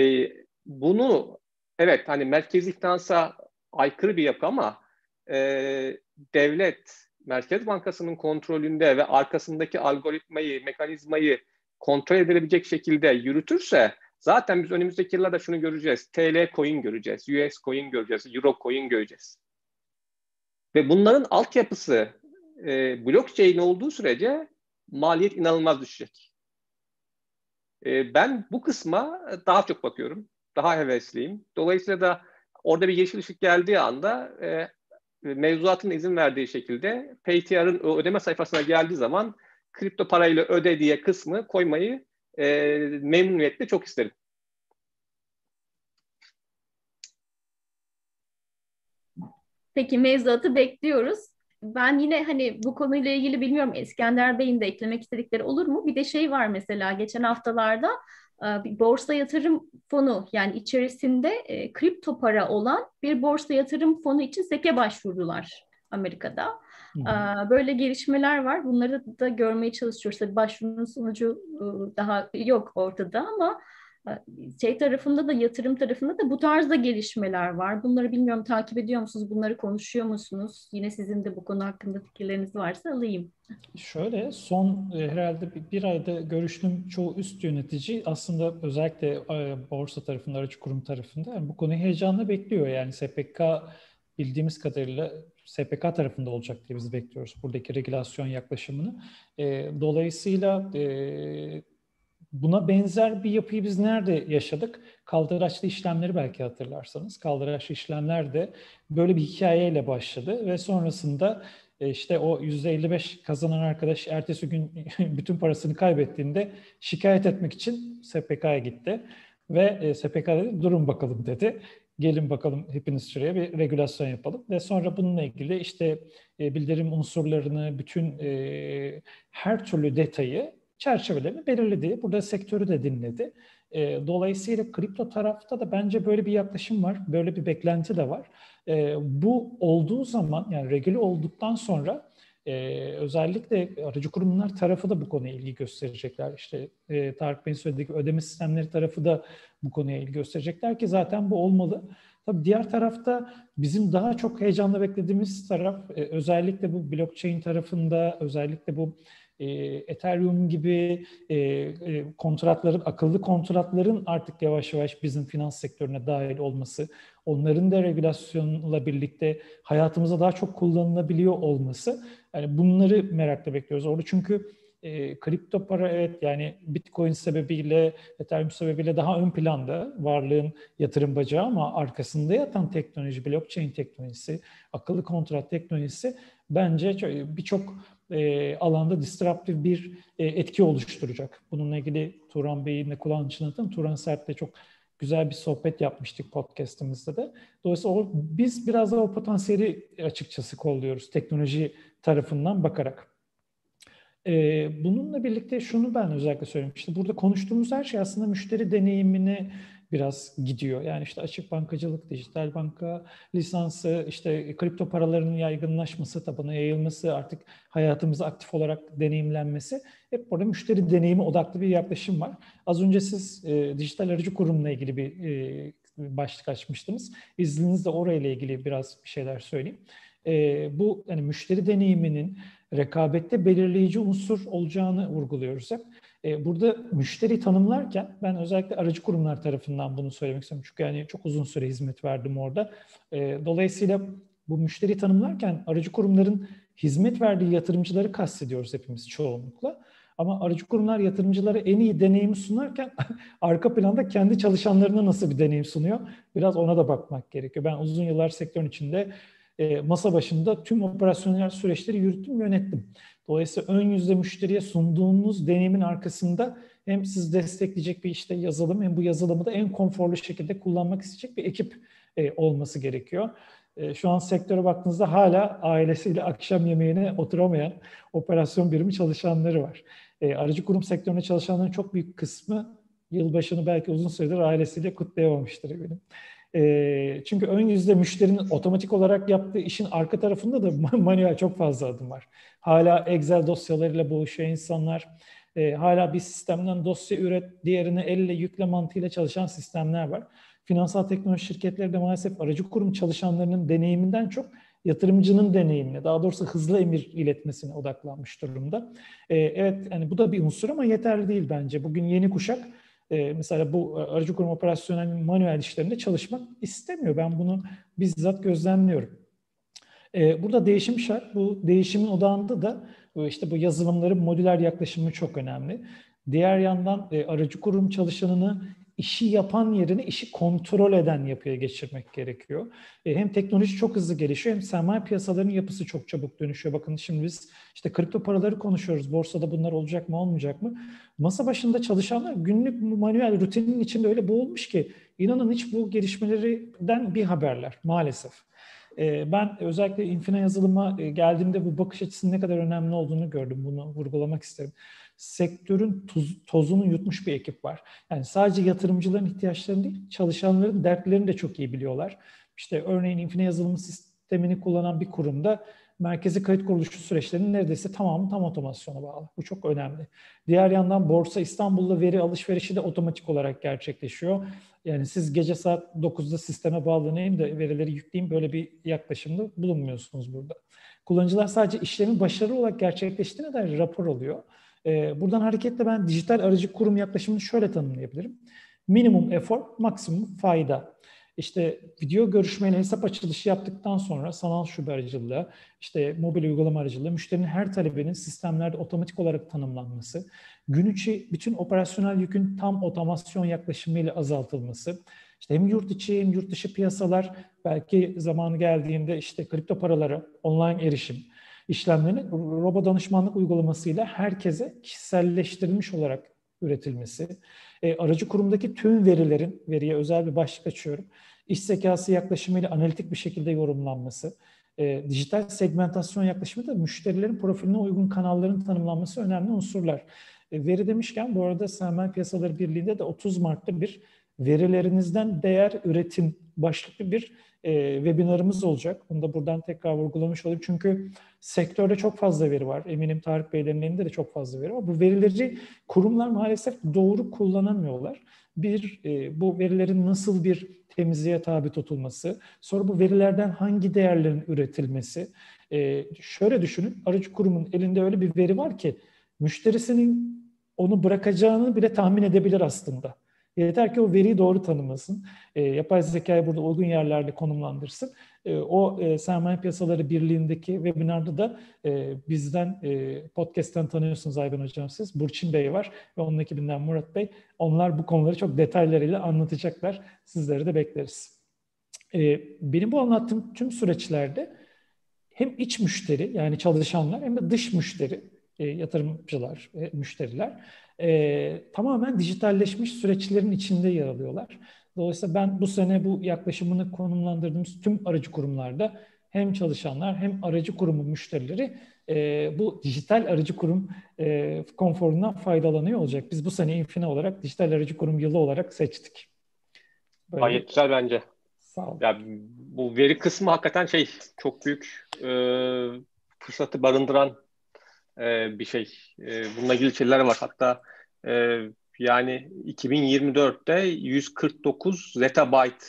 Bunu evet hani merkezi finansa aykırı bir yapı ama devlet Merkez Bankası'nın kontrolünde ve arkasındaki algoritmayı, mekanizmayı kontrol edilebilecek şekilde yürütürse zaten biz önümüzdeki yıllarda şunu göreceğiz. TL coin göreceğiz, US coin göreceğiz, Euro coin göreceğiz. Ve bunların altyapısı blockchain olduğu sürece maliyet inanılmaz düşecek. Ben bu kısma daha çok bakıyorum. Daha hevesliyim. Dolayısıyla da orada bir yeşil ışık geldiği anda mevzuatın izin verdiği şekilde PayTR'ın ödeme sayfasına geldiği zaman kripto parayla öde diye kısmı koymayı memnuniyetle çok isterim. Peki mevzuatı bekliyoruz. ben yine hani bu konuyla ilgili bilmiyorum, İskender Bey'in de eklemek istedikleri olur mu? Bir de şey var mesela, geçen haftalarda bir borsa yatırım fonu, yani içerisinde kripto para olan bir borsa yatırım fonu için SEC'e başvurdular Amerika'da. Hı hı. Böyle gelişmeler var. Bunları da görmeye çalışıyoruz. Tabii başvurunun sonucu daha yok ortada, ama şey tarafında da, yatırım tarafında da bu tarzda gelişmeler var. Bunları bilmiyorum, takip ediyor musunuz? Bunları konuşuyor musunuz? Yine sizin de bu konu hakkında fikirleriniz varsa alayım. Şöyle son herhalde bir ayda görüştüğüm çoğu üst yönetici aslında özellikle borsa tarafında, aracı kurum tarafında yani bu konuyu heyecanla bekliyor. Yani SPK bildiğimiz kadarıyla SPK tarafında olacak diye biz bekliyoruz buradaki regülasyon yaklaşımını. Dolayısıyla buna benzer bir yapıyı biz nerede yaşadık? Kaldıraçlı işlemleri belki hatırlarsanız. Kaldıraçlı işlemler de böyle bir hikayeyle başladı ve sonrasında işte o %55 kazanan arkadaş ertesi gün bütün parasını kaybettiğinde şikayet etmek için SPK'ya gitti. Ve SPK dedi durun bakalım dedi. Gelin bakalım hepiniz şuraya bir regülasyon yapalım. Ve sonra bununla ilgili işte bildirim unsurlarını, bütün her türlü detayı, çerçevelerini belirledi. Burada sektörü de dinledi. Dolayısıyla kripto tarafta da bence böyle bir yaklaşım var. Böyle bir beklenti de var. Bu olduğu zaman, yani regüle olduktan sonra özellikle aracı kurumlar tarafı da bu konuya ilgi gösterecekler. İşte Tarık Bey'in söylediği gibi ödeme sistemleri tarafı da bu konuya ilgi gösterecekler ki zaten bu olmalı. Tabii diğer tarafta bizim daha çok heyecanla beklediğimiz taraf özellikle bu blockchain tarafında, özellikle bu Ethereum gibi kontratların, akıllı kontratların artık yavaş yavaş bizim finans sektörüne dahil olması, onların da regülasyonla birlikte hayatımıza daha çok kullanılabiliyor olması. Yani bunları merakla bekliyoruz orada çünkü kripto para evet yani Bitcoin sebebiyle, Ethereum sebebiyle daha ön planda varlığın yatırım bacağı ama arkasında yatan teknoloji, blockchain teknolojisi, akıllı kontrat teknolojisi bence birçok alanda disruptif bir etki oluşturacak. Bununla ilgili Turan Bey'in de kulağını çınlatın. Turan Sert'le çok güzel bir sohbet yapmıştık podcast'ımızda da. Dolayısıyla biz biraz daha o potansiyeli açıkçası kolluyoruz teknoloji tarafından bakarak. Bununla birlikte şunu ben özellikle söyleyeyim. İşte burada konuştuğumuz her şey aslında müşteri deneyimine biraz gidiyor. Yani işte açık bankacılık, dijital banka lisansı, işte kripto paraların yaygınlaşması, tabana yayılması, artık hayatımızda aktif olarak deneyimlenmesi hep burada müşteri deneyimi odaklı bir yaklaşım var. Az önce siz dijital aracı kurumla ilgili bir başlık açmıştınız. İzninizle orayla ilgili biraz bir şeyler söyleyeyim. Bu yani müşteri deneyiminin rekabette belirleyici unsur olacağını vurguluyoruz hep. Burada müşteri tanımlarken ben özellikle aracı kurumlar tarafından bunu söylemek istiyorum. Çünkü yani çok uzun süre hizmet verdim orada. Dolayısıyla bu müşteri tanımlarken aracı kurumların hizmet verdiği yatırımcıları kastediyoruz hepimiz çoğunlukla. Ama aracı kurumlar yatırımcılara en iyi deneyimi sunarken arka planda kendi çalışanlarına nasıl bir deneyim sunuyor? Biraz ona da bakmak gerekiyor. Ben uzun yıllar sektörün içinde masa başında tüm operasyonel süreçleri yürüttüm, yönettim. Dolayısıyla ön yüzde müşteriye sunduğunuz deneyimin arkasında hem siz destekleyecek bir işte yazılım hem bu yazılımı da en konforlu şekilde kullanmak isteyecek bir ekip olması gerekiyor. Şu an sektöre baktığınızda hala ailesiyle akşam yemeğine oturamayan operasyon birimi çalışanları var. Aracı kurum sektöründe çalışanların çok büyük kısmı yılbaşını belki uzun süredir ailesiyle kutlayamamıştır eminim. Çünkü ön yüzde müşterinin otomatik olarak yaptığı işin arka tarafında da manuel çok fazla adım var. Hala Excel dosyalarıyla boğuşuyor insanlar. Hala bir sistemden dosya üret, diğerine elle yükle mantığıyla çalışan sistemler var. Finansal teknoloji şirketleri de maalesef aracı kurum çalışanlarının deneyiminden çok yatırımcının deneyimine, daha doğrusu hızlı emir iletmesine odaklanmış durumda. Evet, yani bu da bir unsur ama yeterli değil bence. Bugün yeni kuşak mesela bu aracı kurum operasyonel manuel işlerinde çalışmak istemiyor. Ben bunu bizzat gözlemliyorum. Burada değişim şart. Bu değişimin odağında da işte bu yazılımların modüler yaklaşımı çok önemli. Diğer yandan aracı kurum çalışanını işi yapan yerine işi kontrol eden yapıya geçirmek gerekiyor. Hem teknoloji çok hızlı gelişiyor hem sermaye piyasalarının yapısı çok çabuk dönüşüyor. Bakın şimdi biz işte kripto paraları konuşuyoruz. Borsada bunlar olacak mı olmayacak mı? Masa başında çalışanlar günlük manuel rutinin içinde öyle boğulmuş ki inanın hiç bu gelişmelerden bir haberler maalesef. Ben özellikle Infina yazılıma geldiğimde bu bakış açısının ne kadar önemli olduğunu gördüm. Bunu vurgulamak isterim. Sektörün tozunu yutmuş bir ekip var. Yani sadece yatırımcıların ihtiyaçlarını değil, çalışanların dertlerini de çok iyi biliyorlar. İşte örneğin Infina yazılımı sistemini kullanan bir kurumda merkezi kayıt kuruluşu süreçlerinin neredeyse tamamı tam otomasyona bağlı. Bu çok önemli. Diğer yandan Borsa İstanbul'da veri alışverişi de otomatik olarak gerçekleşiyor. Yani siz gece saat 9'da sisteme bağlanayım da verileri yükleyeyim, böyle bir yaklaşımda bulunmuyorsunuz burada. Kullanıcılar sadece işlemin başarılı olarak gerçekleştiğine dair rapor alıyor. Buradan hareketle ben dijital aracı kurum yaklaşımını şöyle tanımlayabilirim. Minimum efor, maksimum fayda. İşte video görüşmeyle hesap açılışı yaptıktan sonra sanal şube aracılığıyla, işte mobil uygulama aracılığıyla müşterinin her talebinin sistemlerde otomatik olarak tanımlanması, gün içi bütün operasyonel yükün tam otomasyon yaklaşımıyla azaltılması, işte hem yurt içi hem yurt dışı piyasalar, belki zamanı geldiğinde işte kripto paralara online erişim işlemlerinin robot danışmanlık uygulamasıyla herkese kişiselleştirilmiş olarak üretilmesi, aracı kurumdaki tüm veriye özel bir başlık açıyorum, iş zekası yaklaşımıyla analitik bir şekilde yorumlanması, dijital segmentasyon yaklaşımı da müşterilerin profiline uygun kanalların tanımlanması önemli unsurlar. Veri demişken bu arada Sermaye Piyasaları Birliği'nde de 30 Mart'ta bir verilerinizden değer üretim başlıklı bir webinarımız olacak. Bunu da buradan tekrar vurgulamış olayım. Çünkü sektörde çok fazla veri var. Eminim Tarık Beylerin elinde de çok fazla veri var. Bu verileri kurumlar maalesef doğru kullanamıyorlar. Bu verilerin nasıl bir temizliğe tabi tutulması, sonra bu verilerden hangi değerlerin üretilmesi. Şöyle düşünün, aracı kurumun elinde öyle bir veri var ki müşterisinin onu bırakacağını bile tahmin edebilir aslında. Yeter ki o veriyi doğru tanımasın. Yapay zekayı burada uygun yerlerde konumlandırsın. Sermaye Piyasaları Birliği'ndeki webinarda da bizden, podcast'ten tanıyorsunuz Ayben Hocam siz. Burçin Bey var ve onun ekibinden Murat Bey. Onlar bu konuları çok detaylarıyla anlatacaklar. Sizleri de bekleriz. Benim bu anlattığım tüm süreçlerde hem iç müşteri yani çalışanlar hem de dış müşteri, yatırımcılar, müşteriler tamamen dijitalleşmiş süreçlerin içinde yer alıyorlar. Dolayısıyla ben bu sene bu yaklaşımını konumlandırdığımız tüm aracı kurumlarda hem çalışanlar hem aracı kurumun müşterileri bu dijital aracı kurum konforundan faydalanıyor olacak. Biz bu sene Infina olarak dijital aracı kurum yılı olarak seçtik. Böyle gayet güzel bence. Sağ olun. Ya, bu veri kısmı hakikaten çok büyük fırsatı barındıran bir şey. Bununla ilgili şeyler var. Hatta yani 2024'te 149 zettabyte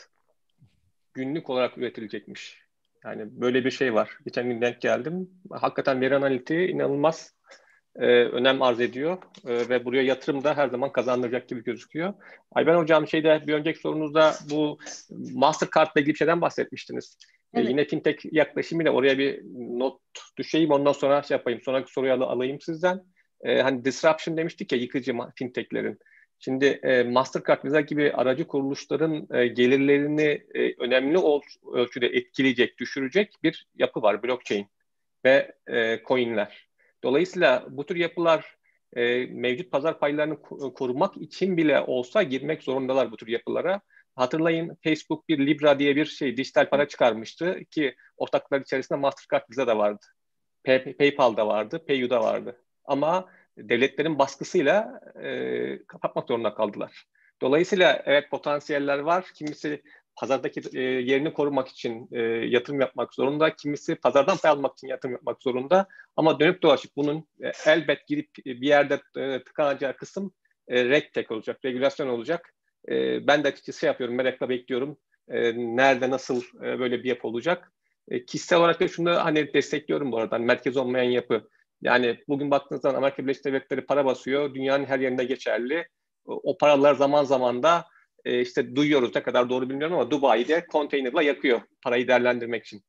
günlük olarak üretilecekmiş. Yani böyle bir şey var. Geçen gün denk geldim. Hakikaten veri analitiği inanılmaz önem arz ediyor ve buraya yatırım da her zaman kazandıracak gibi gözüküyor. Ayben Hocam bir önceki sorunuzda bu Mastercard'la ilgili bir şeyden bahsetmiştiniz. Evet. Yine fintech yaklaşımıyla oraya bir not düşeyim, ondan sonra yapayım. Sonraki soruyu alayım sizden. Hani disruption demiştik ya, yıkıcı fintechlerin. Şimdi Mastercard, Visa gibi aracı kuruluşların gelirlerini önemli ölçüde etkileyecek, düşürecek bir yapı var. Blockchain ve coinler. Dolayısıyla bu tür yapılar mevcut pazar paylarını korumak için bile olsa girmek zorundalar bu tür yapılara. Hatırlayın, Facebook bir Libra diye bir dijital para çıkarmıştı ki ortaklar içerisinde Mastercard, Visa da vardı. PayPal da vardı, PayU da vardı. Ama devletlerin baskısıyla kapatmak zorunda kaldılar. Dolayısıyla evet, potansiyeller var. Kimisi pazardaki yerini korumak için yatırım yapmak zorunda. Kimisi pazardan pay almak için yatırım yapmak zorunda. Ama dönüp dolaşıp bunun elbet girip bir yerde tıkanacağı kısım RegTech olacak, regülasyon olacak. Ben de açıkçası yapıyorum, merakla bekliyorum. Nerede, nasıl böyle bir yapı olacak? Kişisel olarak da şunu destekliyorum bu arada. Merkez olmayan yapı. Yani bugün baktığınız zaman Amerika Birleşik Devletleri para basıyor. Dünyanın her yerinde geçerli. O paralar zaman zaman da duyuyoruz, ne kadar doğru bilmiyorum ama Dubai'de konteynerla yakıyor parayı değerlendirmek için.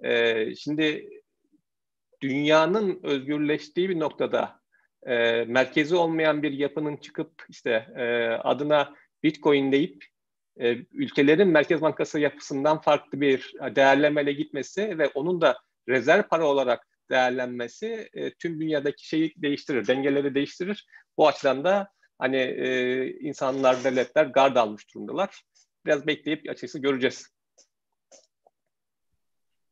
Şimdi dünyanın özgürleştiği bir noktada merkezi olmayan bir yapının çıkıp adına Bitcoin deyip ülkelerin Merkez Bankası yapısından farklı bir değerlemeyle gitmesi ve onun da rezerv para olarak değerlenmesi tüm dünyadaki şeyi değiştirir, dengeleri değiştirir. Bu açıdan da insanlar, devletler gard almış durumdalar. Biraz bekleyip açıkçası göreceğiz.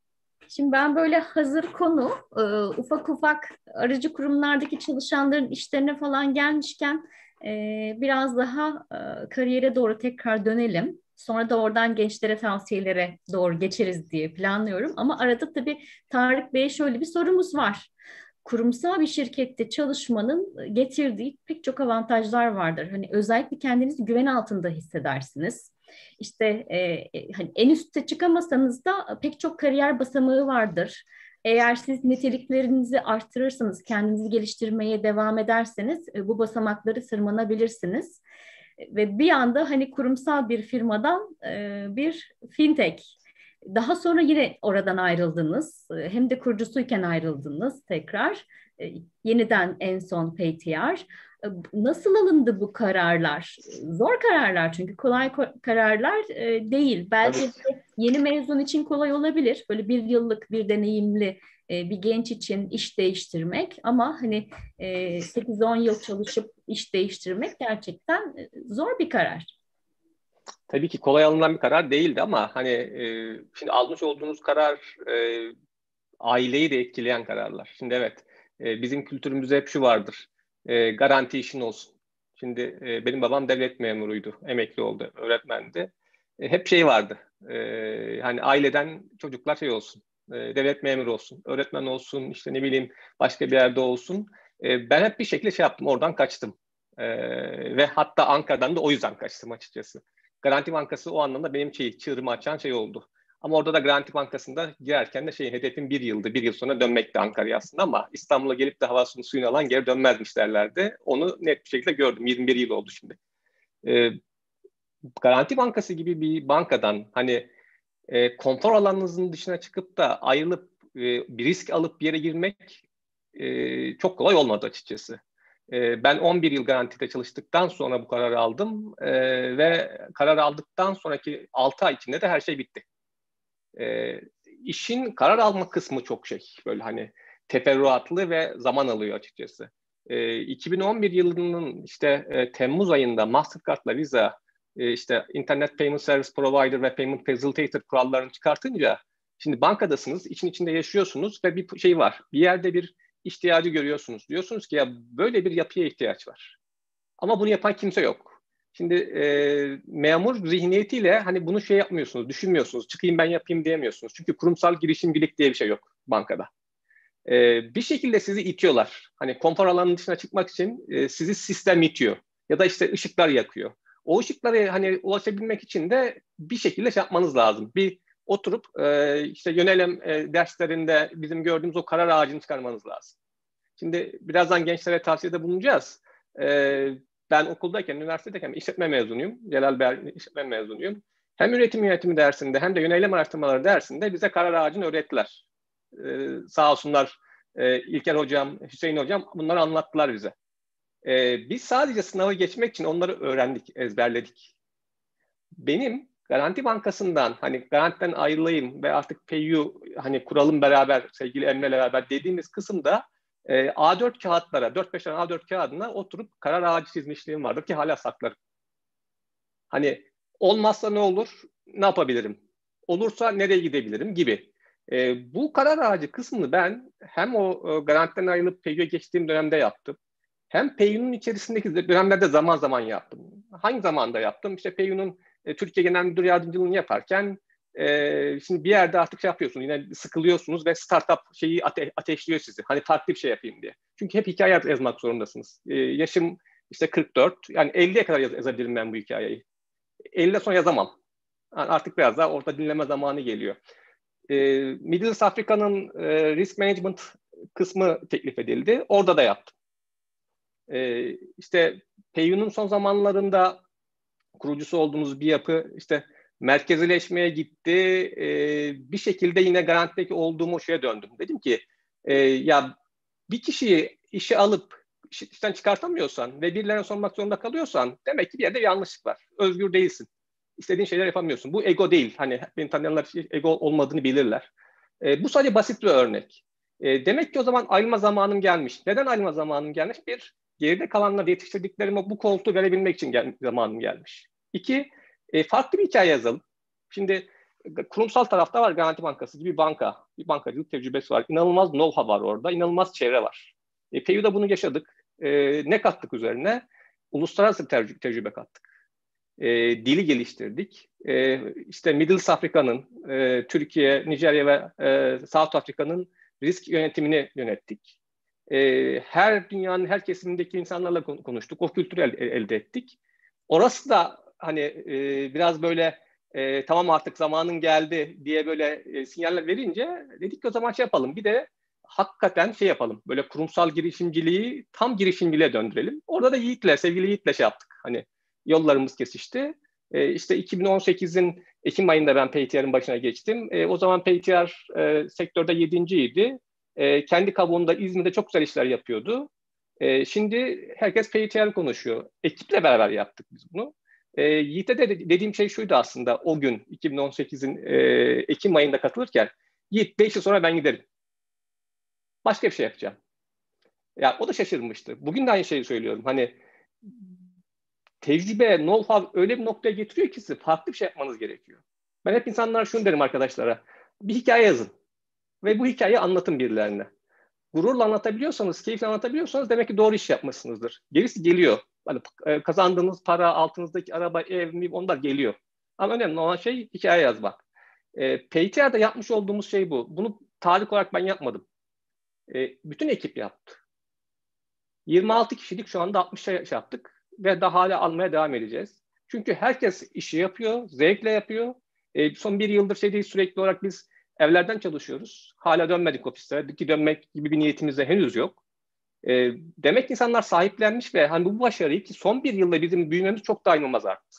Şimdi ben böyle hazır konu ufak ufak aracı kurumlardaki çalışanların işlerine falan gelmişken biraz daha kariyere doğru tekrar dönelim. Sonra da oradan gençlere tavsiyelere doğru geçeriz diye planlıyorum. Ama arada tabii Tarık Bey'e şöyle bir sorumuz var. Kurumsal bir şirkette çalışmanın getirdiği pek çok avantajlar vardır. Hani özellikle kendinizi güven altında hissedersiniz. İşte hani en üste çıkamasanız da pek çok kariyer basamağı vardır. Eğer siz niteliklerinizi arttırırsanız, kendinizi geliştirmeye devam ederseniz bu basamakları tırmanabilirsiniz. Ve bir anda hani kurumsal bir firmadan bir fintech. Daha sonra yine oradan ayrıldınız. Hem de kurucusuyken ayrıldınız tekrar. Yeniden en son PayTR. Nasıl alındı bu kararlar? Zor kararlar çünkü kolay kararlar değil. Belki Evet. yeni mezun için kolay olabilir. Böyle bir yıllık bir deneyimli bir genç için iş değiştirmek. Ama hani 8-10 yıl çalışıp iş değiştirmek gerçekten zor bir karar. Tabii ki kolay alınan bir karar değildi ama hani şimdi almış olduğunuz karar aileyi de etkileyen kararlar. Şimdi evet, bizim kültürümüzde hep şu vardır. Garanti işin olsun. Şimdi benim babam devlet memuruydu. Emekli oldu. Öğretmendi. Hep şey vardı. Hani aileden çocuklar şey olsun. Devlet memuru olsun. Öğretmen olsun. İşte ne bileyim başka bir yerde olsun. Ben hep bir şekilde şey yaptım. Oradan kaçtım. Ve hatta Ankara'dan da o yüzden kaçtım açıkçası. Garanti Bankası o anlamda benim çığırımı açan şey oldu. Ama orada da Garanti Bankası'nda girerken de hedefim bir yıldı. Bir yıl sonra dönmekti Ankara'ya aslında ama İstanbul'a gelip de havasını suyunu alan geri dönmezmiş derlerdi. Onu net bir şekilde gördüm. 21 yıl oldu şimdi. Garanti Bankası gibi bir bankadan hani konfor alanınızın dışına çıkıp da ayrılıp bir risk alıp bir yere girmek çok kolay olmadı açıkçası. Ben 11 yıl garantide çalıştıktan sonra bu kararı aldım ve karar aldıktan sonraki 6 ay içinde de her şey bitti. İşin karar alma kısmı çok böyle hani teferruatlı ve zaman alıyor açıkçası. 2011 yılının işte Temmuz ayında Mastercard'la Visa işte Internet Payment Service Provider ve Payment Facilitator kurallarını çıkartınca şimdi bankadasınız, için içinde yaşıyorsunuz ve bir şey var. Bir yerde bir ihtiyacı görüyorsunuz. Diyorsunuz ki ya böyle bir yapıya ihtiyaç var. Ama bunu yapan kimse yok. Şimdi memur zihniyetiyle hani bunu şey yapmıyorsunuz, düşünmüyorsunuz. Çıkayım ben yapayım diyemiyorsunuz. Çünkü kurumsal girişimcilik diye bir şey yok bankada. Bir şekilde sizi itiyorlar. Hani konfor alanının dışına çıkmak için sizi sistem itiyor. Ya da işte ışıklar yakıyor. O ışıklara hani ulaşabilmek için de bir şekilde şey yapmanız lazım. Bir oturup işte yönelim derslerinde bizim gördüğümüz o karar ağacını çıkarmanız lazım. Şimdi birazdan gençlere tavsiyede bulunacağız. Ben okuldayken, üniversitedeyken işletme mezunuyum. Celal Bey işletme mezunuyum. Hem üretim yönetimi dersinde hem de yönelim araştırmaları dersinde bize karar ağacını öğrettiler. Sağ olsunlar İlker Hocam, Hüseyin Hocam bunları anlattılar bize. Biz sadece sınavı geçmek için onları öğrendik, ezberledik. Benim Garanti Bankası'ndan hani garantiden ayrılayım ve artık PayU hani kuralım beraber sevgili Emre'yle beraber dediğimiz kısımda A4 kağıtlara, 4-5 tane A4 kağıdına oturup karar ağacı çizmişliğim vardır ki hala saklarım. Hani olmazsa ne olur, ne yapabilirim? Olursa nereye gidebilirim gibi. Bu karar ağacı kısmını ben hem o garantiden ayrılıp PayU'ya geçtiğim dönemde yaptım. Hem PayU'nun içerisindeki dönemlerde zaman zaman yaptım. Hangi zamanda yaptım? İşte PayU'nun Türkiye Genel Müdür Yardımcılığını yaparken şimdi bir yerde artık şey yapıyorsunuz, yine sıkılıyorsunuz ve startup şeyi ateşliyor sizi. Hani farklı bir şey yapayım diye. Çünkü hep hikaye yazmak zorundasınız. Yaşım işte 44, yani 50'ye kadar yazabilirim ben bu hikayeyi. 50'den sonra yazamam. Yani artık biraz daha orta dinleme zamanı geliyor. Middle East Afrika'nın risk management kısmı teklif edildi. Orada da yaptım. İşte PayU'nun son zamanlarında kurucusu olduğumuz bir yapı işte merkezileşmeye gitti. Bir şekilde yine garantideki olduğum o şeye döndüm. Dedim ki ya bir kişiyi işe alıp işten çıkartamıyorsan ve birilerine sormak zorunda kalıyorsan demek ki bir yerde bir yanlışlık var. Özgür değilsin. İstediğin şeyler yapamıyorsun. Bu ego değil. Hani beni tanıyanlar ego olmadığını bilirler. Bu sadece basit bir örnek. Demek ki o zaman ayrılma zamanım gelmiş. Neden ayrılma zamanım gelmiş? Bir, geride kalanları yetiştirdiklerime bu koltuğu verebilmek için zamanım gelmiş. İki, farklı bir hikaye yazalım. Şimdi kurumsal tarafta var Garanti Bankası gibi banka. bir bankacılık tecrübesi var. İnanılmaz know-how var orada, inanılmaz çevre var. PayU'da bunu yaşadık. Ne kattık üzerine? Uluslararası tecrübe kattık. Dili geliştirdik. İşte Middle East Afrika'nın, Türkiye, Nijerya ve South Afrika'nın risk yönetimini yönettik. Her dünyanın her kesimindeki insanlarla konuştuk. O kültürü elde ettik. Orası da hani biraz böyle tamam artık zamanın geldi diye böyle sinyaller verince dedik ki o zaman şey yapalım. Bir de hakikaten şey yapalım. Böyle kurumsal girişimciliği tam girişimciliğe döndürelim. Orada da sevgili Yiğit'le şey yaptık. Hani yollarımız kesişti. İşte 2018'in Ekim ayında ben PayTR'ın başına geçtim. O zaman PayTR sektörde 7.'ydi. Kendi kabuğunda İzmir'de çok güzel işler yapıyordu. Şimdi herkes PayTR konuşuyor. Ekiple beraber yaptık biz bunu. Yiğit'e de dediğim şey şuydu aslında o gün 2018'in Ekim ayında katılırken. Yiğit 5 yıl sonra ben giderim. Başka bir şey yapacağım. Ya o da şaşırmıştı. Bugün de aynı şeyi söylüyorum. Hani tecrübe, know-how öyle bir noktaya getiriyor ki size farklı bir şey yapmanız gerekiyor. Ben hep insanlara şunu derim arkadaşlara. Bir hikaye yazın. Ve bu hikayeyi anlatın birilerine. Gururla anlatabiliyorsanız, keyifle anlatabiliyorsanız demek ki doğru iş yapmışsınızdır. Gerisi geliyor. Hani kazandığınız para, altınızdaki araba, ev, onlar geliyor. Ama önemli olan şey hikaye yazmak. PayTR'de yapmış olduğumuz şey bu. Bunu tarih olarak ben yapmadım. Bütün ekip yaptı. 26 kişilik şu anda 60 şey yaptık. Ve daha hala almaya devam edeceğiz. Çünkü herkes işi yapıyor, zevkle yapıyor. Son bir yıldır sürekli olarak biz evlerden çalışıyoruz. Hala dönmedik ofiste. Ki dönmek gibi bir niyetimiz de henüz yok. Demek ki insanlar sahiplenmiş ve hani bu başarıyı ki son bir yılda bizim büyümemiz çok daha inanılmaz arttı.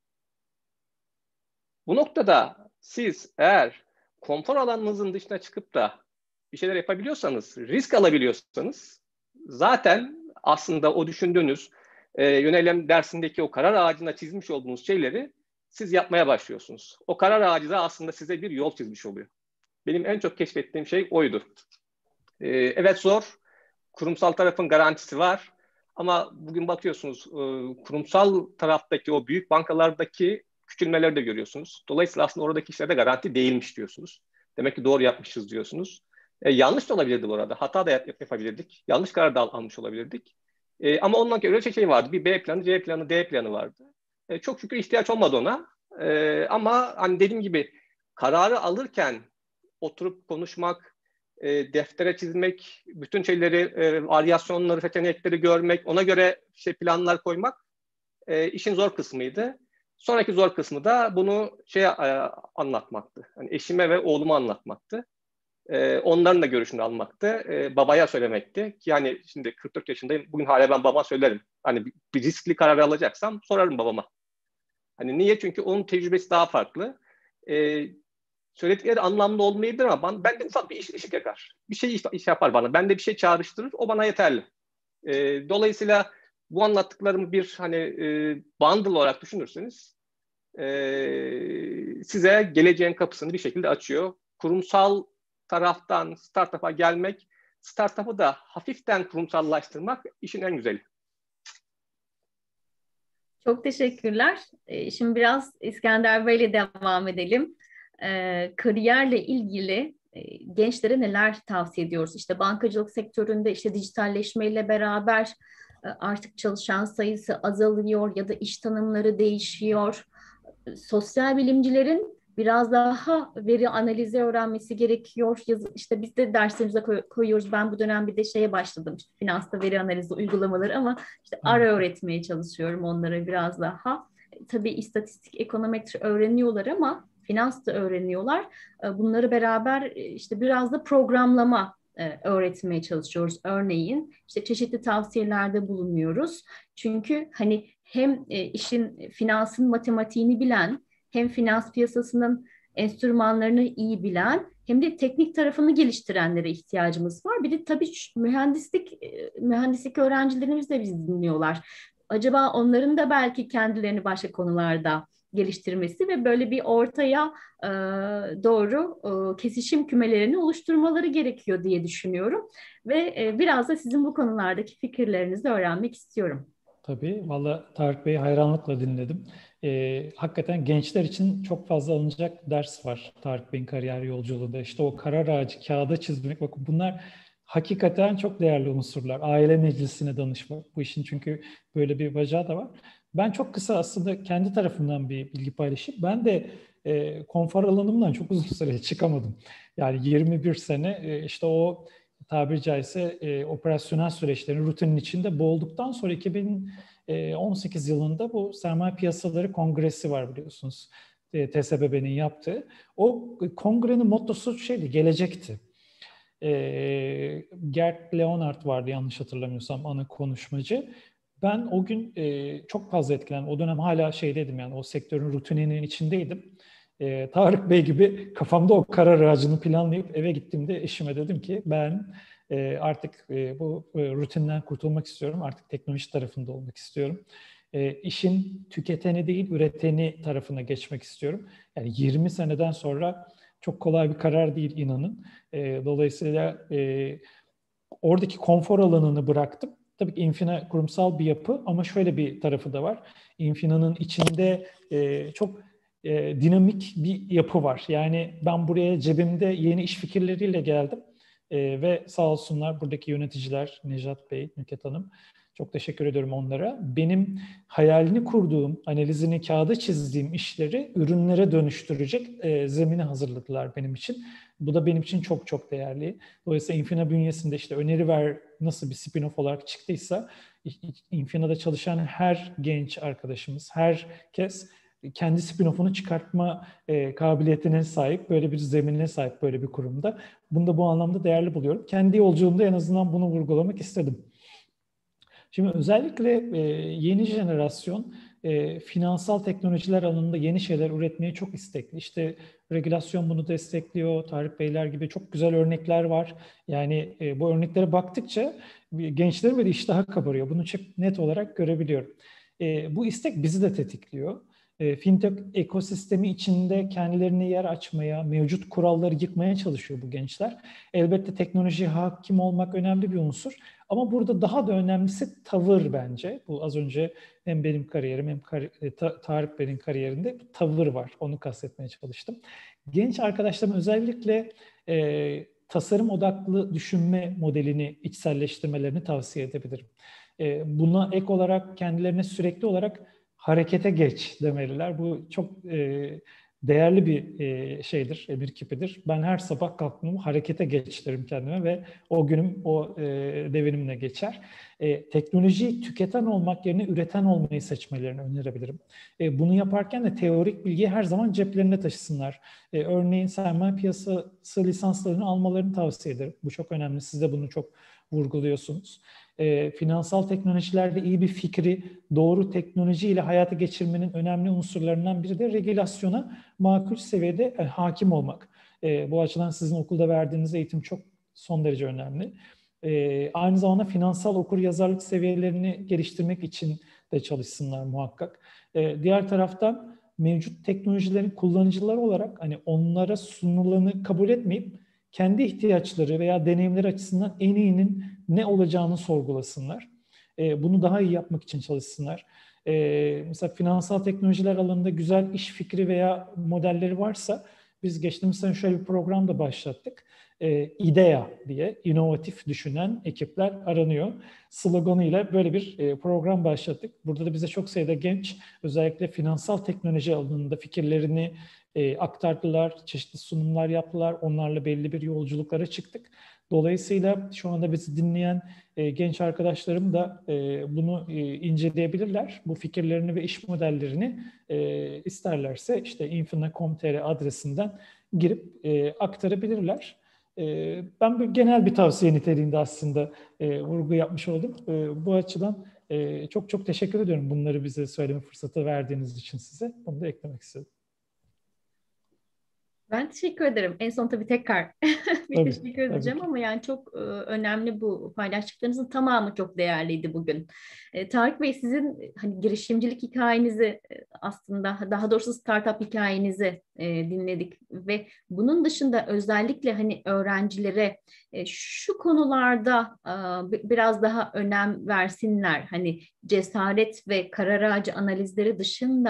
Bu noktada siz eğer konfor alanınızın dışına çıkıp da bir şeyler yapabiliyorsanız, risk alabiliyorsanız zaten aslında o düşündüğünüz yönelim dersindeki o karar ağacına çizmiş olduğunuz şeyleri siz yapmaya başlıyorsunuz. O karar ağacı da aslında size bir yol çizmiş oluyor. Benim en çok keşfettiğim şey oydu. Evet zor, kurumsal tarafın garantisi var ama bugün bakıyorsunuz kurumsal taraftaki o büyük bankalardaki küçülmeleri de görüyorsunuz. Dolayısıyla aslında oradaki işlerde garanti değilmiş diyorsunuz. Demek ki doğru yapmışız diyorsunuz. Yanlış da olabilirdi bu arada. Hata da yapabilirdik. Yanlış karar da almış olabilirdik. Ama ondan öyle şey vardı. Bir B planı, C planı, D planı vardı. Çok şükür ihtiyaç olmadı ona. Ama hani dediğim gibi kararı alırken oturup konuşmak, deftere çizmek, bütün şeyleri, varyasyonları, seçenekleri görmek, ona göre planlar koymak işin zor kısmıydı. Sonraki zor kısmı da bunu anlatmaktı. Yani eşime ve oğluma anlatmaktı. Onların da görüşünü almaktı. Babaya söylemekti. Ki yani şimdi 44 yaşındayım. Bugün hala ben babama söylerim. Hani bir riskli karar alacaksam sorarım babama. Hani niye? Çünkü onun tecrübesi daha farklı. Söyledikleri anlamlı olmayabilir ama ben de ufak bir ışık yakar. Bir şey iş yapar bana. Ben de bir şey çağrıştırır. O bana yeterli. Dolayısıyla bu anlattıklarımı bir bundle olarak düşünürseniz size geleceğin kapısını bir şekilde açıyor. Kurumsal taraftan startup'a gelmek, startup'ı da hafiften kurumsallaştırmak işin en güzeli. Çok teşekkürler. Şimdi biraz İskender Bey'le devam edelim. Kariyerle ilgili gençlere neler tavsiye ediyoruz? İşte bankacılık sektöründe dijitalleşmeyle beraber artık çalışan sayısı azalıyor ya da iş tanımları değişiyor. Sosyal bilimcilerin biraz daha veri analizi öğrenmesi gerekiyor. Biz de derslerimize koyuyoruz. Ben bu dönem bir de şeye başladım. Finansta veri analizi uygulamaları ama ara öğretmeye çalışıyorum onlara biraz daha. Tabii istatistik, ekonometri öğreniyorlar ama finans da öğreniyorlar. Bunları beraber biraz da programlama öğretmeye çalışıyoruz. Örneğin çeşitli tavsiyelerde bulunuyoruz. Çünkü hem işin finansın matematiğini bilen, hem finans piyasasının enstrümanlarını iyi bilen, hem de teknik tarafını geliştirenlere ihtiyacımız var. Bir de tabii mühendislik öğrencilerimiz de bizi dinliyorlar. Acaba onların da belki kendilerini başka konularda geliştirmesi ve böyle bir ortaya doğru kesişim kümelerini oluşturmaları gerekiyor diye düşünüyorum. Ve biraz da sizin bu konulardaki fikirlerinizi öğrenmek istiyorum. Tabii, valla Tarık Bey'i hayranlıkla dinledim. Hakikaten gençler için çok fazla alınacak ders var Tarık Bey'in kariyer yolculuğunda. İşte o karar ağacı kağıda çizmek, bakın bunlar hakikaten çok değerli unsurlar. Aile meclisine danışmak, bu işin çünkü böyle bir bacağı da var. Ben çok kısa aslında kendi tarafımdan bir bilgi paylaşayım. Ben de konfor alanımdan çok uzun süre çıkamadım. Yani 21 sene işte o tabiri caizse operasyonel süreçlerin rutinin içinde boğulduktan sonra 2018 yılında bu sermaye piyasaları kongresi var biliyorsunuz. TSBB'nin yaptığı. O kongrenin mottosu şeydi, gelecekti. Gert Leonard vardı yanlış hatırlamıyorsam ana konuşmacı. Ben o gün çok fazla etkilendim. O dönem hala şeydeydim, yani o sektörün rutininin içindeydim. Tarık Bey gibi kafamda o karar ağacını planlayıp eve gittiğimde eşime dedim ki ben artık bu rutinden kurtulmak istiyorum. Artık teknoloji tarafında olmak istiyorum. İşin tüketeni değil, üreteni tarafına geçmek istiyorum. Yani 20 seneden sonra çok kolay bir karar değil, inanın. Dolayısıyla oradaki konfor alanını bıraktım. Tabii ki Infina kurumsal bir yapı ama şöyle bir tarafı da var. Infina'nın içinde çok dinamik bir yapı var. Yani ben buraya cebimde yeni iş fikirleriyle geldim. Ve sağ olsunlar buradaki yöneticiler, Nejat Bey, Nüket Hanım, çok teşekkür ediyorum onlara. Benim hayalini kurduğum, analizini kağıda çizdiğim işleri ürünlere dönüştürecek zemini hazırladılar benim için. Bu da benim için çok çok değerli. Dolayısıyla Infina bünyesinde işte Öneriver nasıl bir spin-off olarak çıktıysa, Infina'da çalışan her genç arkadaşımız, herkes kendi spin-off'unu çıkartma kabiliyetine sahip, böyle bir zeminine sahip böyle bir kurumda. Bunu da bu anlamda değerli buluyorum. Kendi yolculuğumda en azından bunu vurgulamak istedim. Şimdi özellikle yeni jenerasyon finansal teknolojiler alanında yeni şeyler üretmeye çok istekli. İşte regülasyon bunu destekliyor. Tarık Beyler gibi çok güzel örnekler var. Yani bu örneklere baktıkça gençlerin böyle iştahı kabarıyor. Bunu çok net olarak görebiliyorum. Bu istek bizi de tetikliyor. Fintech ekosistemi içinde kendilerine yer açmaya, mevcut kuralları yıkmaya çalışıyor bu gençler. Elbette teknolojiye hakim olmak önemli bir unsur. Ama burada daha da önemlisi tavır bence. Bu az önce hem benim kariyerim hem Tarık Bey'in kariyerinde bir tavır var. Onu kastetmeye çalıştım. Genç arkadaşlarım özellikle tasarım odaklı düşünme modelini içselleştirmelerini tavsiye edebilirim. Buna ek olarak kendilerine sürekli olarak harekete geç demeliler. Bu çok değerli bir şeydir, bir kipidir. Ben her sabah kalktığımda harekete geç derim kendime ve o günüm o devinimle geçer. Teknolojiyi tüketen olmak yerine üreten olmayı seçmelerini önerebilirim. Bunu yaparken de teorik bilgiyi her zaman ceplerinde taşısınlar. Örneğin sermaye piyasası lisanslarını almalarını tavsiye ederim. Bu çok önemli. Siz de bunu çok vurguluyorsunuz. Finansal teknolojilerde iyi bir fikri doğru teknolojiyle hayata geçirmenin önemli unsurlarından biri de regülasyona makul seviyede hakim olmak. Bu açıdan sizin okulda verdiğiniz eğitim çok son derece önemli. Aynı zamanda finansal okuryazarlık seviyelerini geliştirmek için de çalışsınlar muhakkak. Diğer taraftan mevcut teknolojilerin kullanıcıları olarak hani onlara sunulanı kabul etmeyip kendi ihtiyaçları veya deneyimleri açısından en iyinin ne olacağını sorgulasınlar. Bunu daha iyi yapmak için çalışsınlar. Mesela finansal teknolojiler alanında güzel iş fikri veya modelleri varsa biz geçtiğimiz sene şöyle bir program da başlattık. İDEA diye inovatif düşünen ekipler aranıyor sloganıyla böyle bir program başlattık. Burada da bize çok sayıda genç özellikle finansal teknoloji alanında fikirlerini aktardılar, çeşitli sunumlar yaptılar. Onlarla belli bir yolculuklara çıktık. Dolayısıyla şu anda bizi dinleyen genç arkadaşlarım da bunu inceleyebilirler. Bu fikirlerini ve iş modellerini isterlerse işte infina.com.tr adresinden girip aktarabilirler. Ben böyle genel bir tavsiye niteliğinde aslında vurgu yapmış oldum. Bu açıdan çok çok teşekkür ediyorum bunları bize söyleme fırsatı verdiğiniz için size. Bunu da eklemek istedim. Ben teşekkür ederim. En son tabii tekrar bir Tabii, teşekkür edeceğim ama yani çok önemli, bu paylaştıklarınızın tamamı çok değerliydi bugün. Tarık Bey, sizin hani girişimcilik hikayenizi aslında daha doğrusu startup hikayenizi dinledik ve bunun dışında özellikle hani öğrencilere şu konularda biraz daha önem versinler. Hani cesaret ve karar ağacı analizleri dışında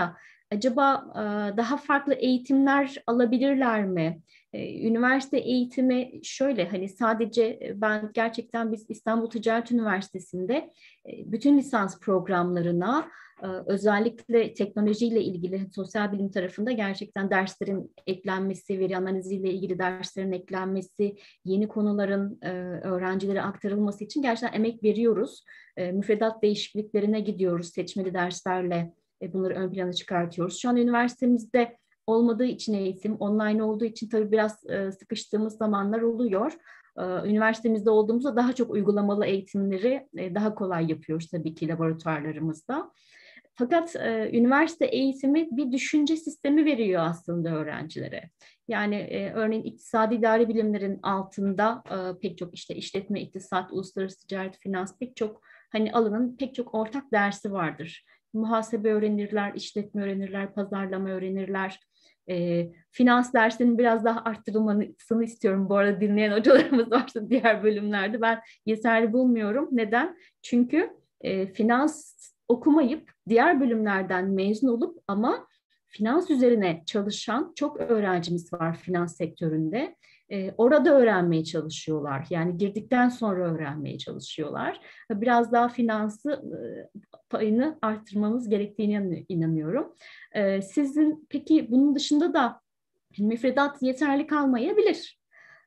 acaba daha farklı eğitimler alabilirler mi? Üniversite eğitimi şöyle, hani sadece ben gerçekten biz İstanbul Ticaret Üniversitesi'nde bütün lisans programlarına özellikle teknolojiyle ilgili sosyal bilim tarafında gerçekten derslerin eklenmesi, veri analiziyle ilgili derslerin eklenmesi, yeni konuların öğrencilere aktarılması için gerçekten emek veriyoruz. Müfredat değişikliklerine gidiyoruz seçmeli derslerle. Bunları ön plana çıkartıyoruz. Şu an üniversitemizde olmadığı için eğitim, online olduğu için tabii biraz sıkıştığımız zamanlar oluyor. Üniversitemizde olduğumuzda daha çok uygulamalı eğitimleri daha kolay yapıyoruz tabii ki laboratuvarlarımızda. Fakat üniversite eğitimi bir düşünce sistemi veriyor aslında öğrencilere. Yani örneğin iktisadi idari bilimlerin altında pek çok işte işletme, iktisat, uluslararası ticaret, finans pek çok hani alanın pek çok ortak dersi vardır. Muhasebe öğrenirler, işletme öğrenirler, pazarlama öğrenirler. Finans dersinin biraz daha arttırılmasını istiyorum. Bu arada dinleyen hocalarımız varsa diğer bölümlerde ben yeterli bulmuyorum. Neden? Çünkü finans okumayıp diğer bölümlerden mezun olup ama finans üzerine çalışan çok öğrencimiz var finans sektöründe. Orada öğrenmeye çalışıyorlar. Yani girdikten sonra öğrenmeye çalışıyorlar. Biraz daha finansı payını arttırmamız gerektiğine inanıyorum. Sizin peki bunun dışında da müfredat yeterli kalmayabilir.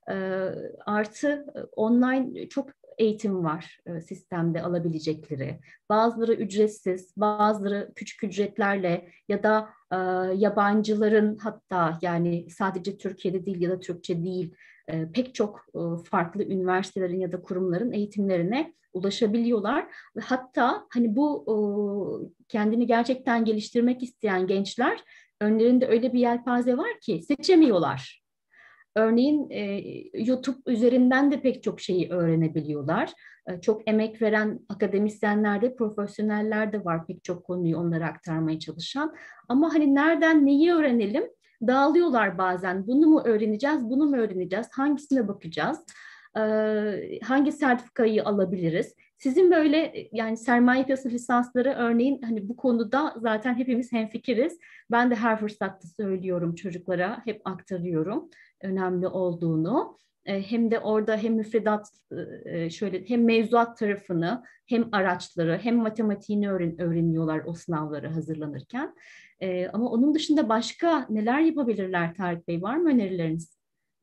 Artı online çok eğitim var sistemde alabilecekleri. Bazıları ücretsiz, bazıları küçük ücretlerle ya da yabancıların hatta yani sadece Türkiye'de değil ya da Türkçe değil pek çok farklı üniversitelerin ya da kurumların eğitimlerine ulaşabiliyorlar. Hatta hani bu kendini gerçekten geliştirmek isteyen gençler önlerinde öyle bir yelpaze var ki seçemiyorlar. Örneğin YouTube üzerinden de pek çok şeyi öğrenebiliyorlar. Çok emek veren akademisyenler de, profesyoneller de var pek çok konuyu onlara aktarmaya çalışan. Ama hani nereden neyi öğrenelim? Dağılıyorlar bazen. Bunu mu öğreneceğiz, bunu mu öğreneceğiz? Hangisine bakacağız? Hangi sertifikayı alabiliriz? Sizin böyle yani sermaye piyasası lisansları örneğin hani bu konuda zaten hepimiz hemfikiriz. Ben de her fırsatta söylüyorum çocuklara, hep aktarıyorum önemli olduğunu. Hem de orada hem müfredat şöyle hem mevzuat tarafını hem araçları hem matematiğini öğreniyorlar o sınavlara hazırlanırken. Ama onun dışında başka neler yapabilirler Tarık Bey? Var mı önerileriniz?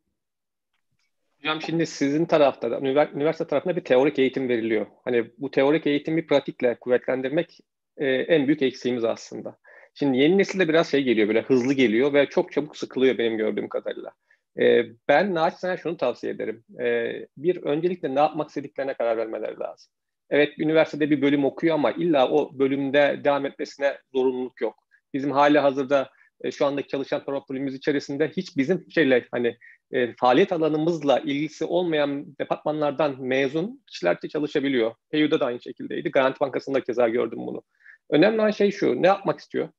Hocam şimdi sizin tarafta, üniversite tarafında bir teorik eğitim veriliyor. Hani bu teorik eğitimi pratikle kuvvetlendirmek en büyük eksiğimiz aslında. Şimdi yeni nesilde biraz şey geliyor, böyle hızlı geliyor ve çok çabuk sıkılıyor benim gördüğüm kadarıyla. Ben naçizane şunu tavsiye ederim. Bir, öncelikle ne yapmak istediklerine karar vermeleri lazım. Evet, üniversitede bir bölüm okuyor ama illa o bölümde devam etmesine zorunluluk yok. Bizim hali hazırda şu andaki çalışan profilimiz içerisinde hiç bizim hani faaliyet alanımızla ilgisi olmayan departmanlardan mezun kişiler de çalışabiliyor. PYU'da da aynı şekildeydi. Garanti Bankası'nda keza gördüm bunu. Önemli olan şey şu, ne yapmak istiyor?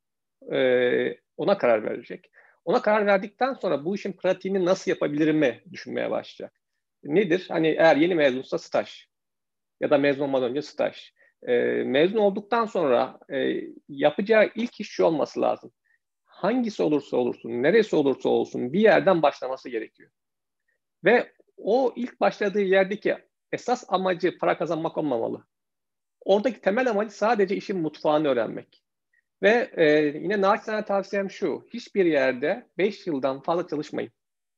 Ona karar verecek. Ona karar verdikten sonra bu işin pratiğini nasıl yapabilirimi düşünmeye başlayacak. Nedir? Hani eğer yeni mezunsa staj ya da mezun olmadan önce staj. Mezun olduktan sonra yapacağı ilk iş şu olması lazım. Hangisi olursa olursun, neresi olursa olsun bir yerden başlaması gerekiyor. Ve o ilk başladığı yerdeki esas amacı para kazanmak olmamalı. Oradaki temel amacı sadece işin mutfağını öğrenmek. Ve yine naçizane tavsiyem şu, hiçbir yerde 5 yıldan fazla çalışmayın.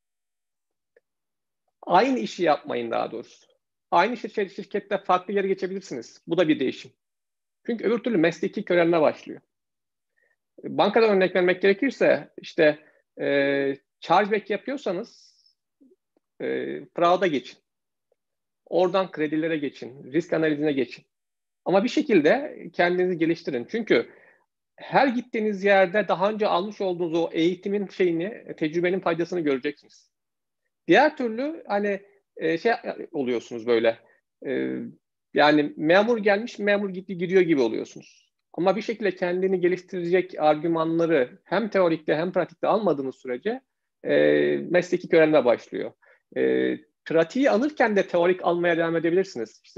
Aynı işi yapmayın daha doğrusu. Aynı şirkette farklı yere geçebilirsiniz. Bu da bir değişim. Çünkü öbür türlü mesleki körelme başlıyor. Bankadan örnek vermek gerekirse işte chargeback yapıyorsanız fraud'a geçin. Oradan kredilere geçin, risk analizine geçin. Ama bir şekilde kendinizi geliştirin. Çünkü her gittiğiniz yerde daha önce almış olduğunuz o eğitimin tecrübenin faydasını göreceksiniz. Diğer türlü hani şey oluyorsunuz böyle. Yani memur gelmiş, memur gitti gidiyor gibi oluyorsunuz. Ama bir şekilde kendini geliştirecek argümanları hem teorikte hem pratikte almadığınız sürece mesleki körelme başlıyor. Pratiği alırken de teorik almaya devam edebilirsiniz. İşte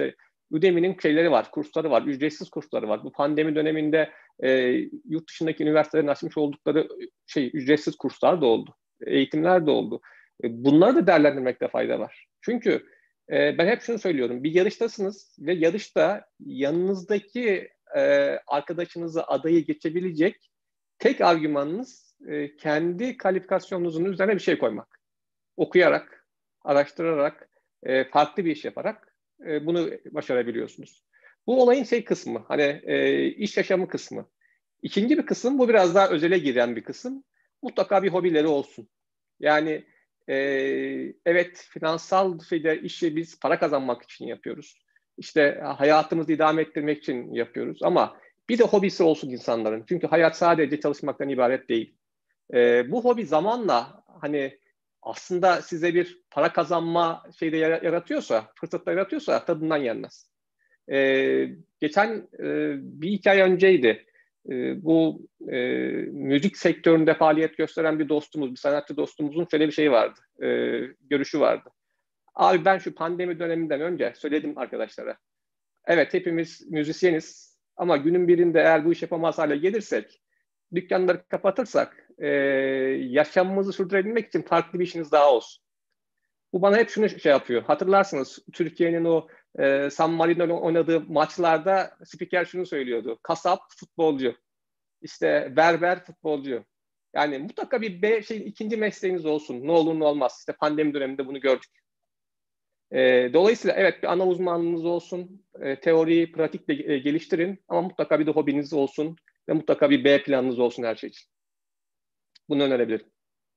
Udemy'nin şeyleri var, kursları var, ücretsiz kursları var. Bu pandemi döneminde yurt dışındaki üniversitelerin açmış oldukları ücretsiz kurslar da oldu, eğitimler de oldu. Bunları da değerlendirmekte fayda var. Çünkü ben hep şunu söylüyorum, bir yarıştasınız ve yarışta yanınızdaki arkadaşınızı, adayı geçebilecek tek argümanınız kendi kalifikasyonunuzun üzerine bir şey koymak. Okuyarak, araştırarak, farklı bir iş yaparak bunu başarabiliyorsunuz. Bu olayın kısmı, hani iş yaşamı kısmı. İkinci bir kısım, bu biraz daha özele giren bir kısım. Mutlaka bir hobileri olsun. Yani evet, finansal işi biz para kazanmak için yapıyoruz. İşte hayatımızı idame ettirmek için yapıyoruz ama bir de hobisi olsun insanların. Çünkü hayat sadece çalışmaktan ibaret değil. Bu hobi zamanla hani aslında size bir para kazanma yaratıyorsa, fırsatlar yaratıyorsa tadından yenmez. Geçen bir 2 ay önceydi. Bu müzik sektöründe faaliyet gösteren bir dostumuz, bir sanatçı dostumuzun şöyle bir şeyi vardı, görüşü vardı. Abi ben şu pandemi döneminden önce söyledim arkadaşlara. Evet, hepimiz müzisyeniz ama günün birinde eğer bu iş yapamaz hale gelirsek, dükkanları kapatırsak, yaşamımızı sürdürebilmek için farklı bir işiniz daha olsun. Bu bana hep şunu yapıyor. Hatırlarsınız Türkiye'nin o San Marino'nun oynadığı maçlarda spiker şunu söylüyordu. Kasap, futbolcu. İşte berber, futbolcu. Yani mutlaka bir ikinci mesleğiniz olsun. Ne olur ne olmaz. İşte pandemi döneminde bunu gördük. Dolayısıyla evet, bir ana uzmanlığınız olsun. Teoriyi pratikle geliştirin. Ama mutlaka bir de hobiniz olsun. Ve mutlaka bir B planınız olsun her şey için. Bunu önerebilirim.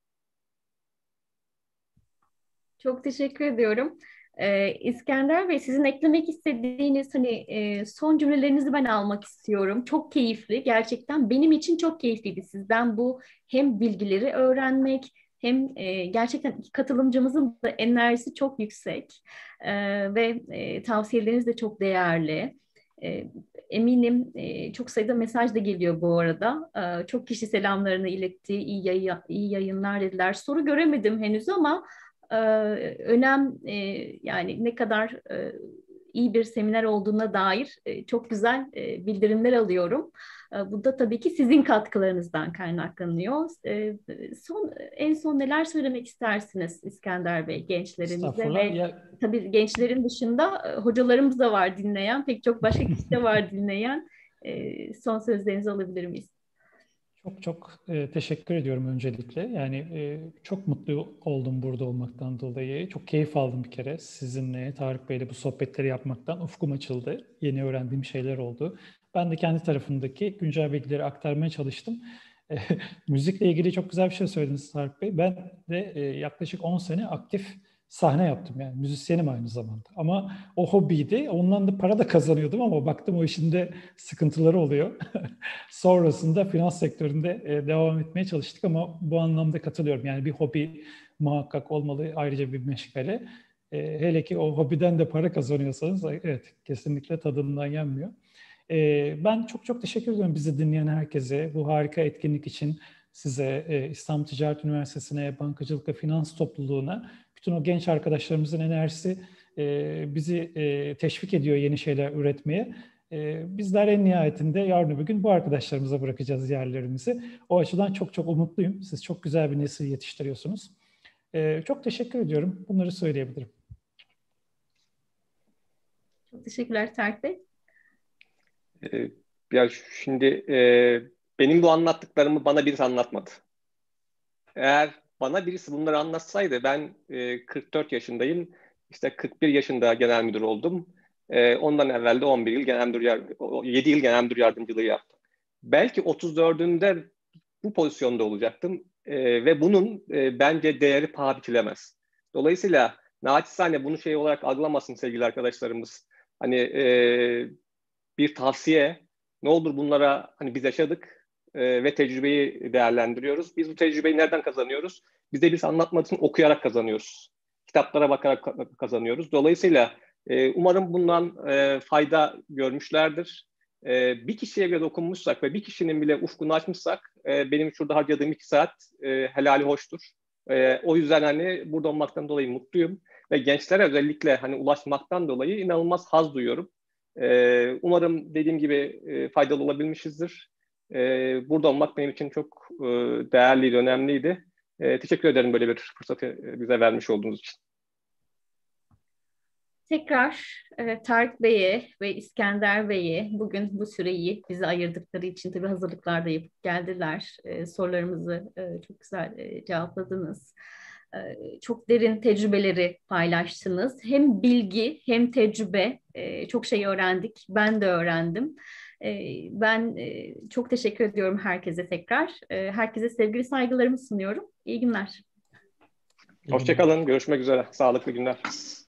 Çok teşekkür ediyorum. İskender Bey, sizin eklemek istediğiniz son cümlelerinizi ben almak istiyorum. Çok keyifli, gerçekten benim için çok keyifliydi sizden bu hem bilgileri öğrenmek hem gerçekten iki katılımcımızın da enerjisi çok yüksek ve tavsiyeleriniz de çok değerli. Eminim çok sayıda mesaj da geliyor bu arada. Çok kişi selamlarını iletti, iyi yayınlar dediler. Soru göremedim henüz ama yani ne kadar iyi bir seminer olduğuna dair çok güzel bildirimler alıyorum. Bu da tabii ki sizin katkılarınızdan kaynaklanıyor. En son neler söylemek istersiniz İskender Bey gençlerimize ve tabii gençlerin dışında hocalarımız da var dinleyen, pek çok başka kişi de var dinleyen. Son sözlerinizi alabilir miyiz? Çok çok teşekkür ediyorum öncelikle. Yani çok mutlu oldum burada olmaktan dolayı. Çok keyif aldım bir kere sizinle, Tarık Bey'le bu sohbetleri yapmaktan. Ufkum açıldı. Yeni öğrendiğim şeyler oldu. Ben de kendi tarafımdaki güncel bilgileri aktarmaya çalıştım. Müzikle ilgili çok güzel bir şey söylediniz Tarık Bey. Ben de yaklaşık 10 sene aktif sahne yaptım, yani müzisyenim aynı zamanda. Ama o hobiydi. Ondan da para da kazanıyordum ama baktım o işin de sıkıntıları oluyor. Sonrasında finans sektöründe devam etmeye çalıştık ama bu anlamda katılıyorum. Yani bir hobi muhakkak olmalı, ayrıca bir meşgale. Hele ki o hobiden de para kazanıyorsanız evet, kesinlikle tadından yenmiyor. Ben çok çok teşekkür ediyorum bizi dinleyen herkese, bu harika etkinlik için, size, İstanbul Ticaret Üniversitesi'ne, bankacılık ve finans topluluğuna, bütün o genç arkadaşlarımızın enerjisi bizi teşvik ediyor yeni şeyler üretmeye. Bizler en nihayetinde yarın öbür gün bu arkadaşlarımıza bırakacağız yerlerimizi. O açıdan çok çok umutluyum. Siz çok güzel bir nesil yetiştiriyorsunuz. Çok teşekkür ediyorum. Bunları söyleyebilirim. Çok teşekkürler Tarık Bey. Ya şimdi benim bu anlattıklarımı bana birisi anlatmadı. Eğer bana birisi bunları anlatsaydı, ben 44 yaşındayım. İşte 41 yaşında genel müdür oldum. Ondan evvel de 11 yıl 7 yıl genel müdür yardımcılığı yaptım. Belki 34'ünde bu pozisyonda olacaktım. Ve bunun bence değeri paha biçilemez. Dolayısıyla naçizane bunu olarak algılamasın sevgili arkadaşlarımız. Hani bir tavsiye, ne olur bunlara, hani biz yaşadık ve tecrübeyi değerlendiriyoruz. Biz bu tecrübeyi nereden kazanıyoruz? Bize biz anlatmak için okuyarak kazanıyoruz. Kitaplara bakarak kazanıyoruz. Dolayısıyla umarım bundan fayda görmüşlerdir. Bir kişiye bile dokunmuşsak ve bir kişinin bile ufkunu açmışsak benim şurada harcadığım 2 saat helali hoştur. O yüzden hani burada olmaktan dolayı mutluyum ve gençlere özellikle hani ulaşmaktan dolayı inanılmaz haz duyuyorum. Umarım dediğim gibi faydalı olabilmişizdir. Burada olmak benim için çok değerliydi, önemliydi. Teşekkür ederim böyle bir fırsatı bize vermiş olduğunuz için. Tekrar Tarık Bey'e ve İskender Bey'e bugün bu süreyi bize ayırdıkları için tabii hazırlıklar da yapıp geldiler. Sorularımızı çok güzel cevapladınız. Çok derin tecrübeleri paylaştınız. Hem bilgi hem tecrübe, çok şey öğrendik. Ben de öğrendim. Ben çok teşekkür ediyorum herkese tekrar. Herkese sevgili saygılarımı sunuyorum. İyi günler. Hoşça kalın. Görüşmek üzere. Sağlıklı günler.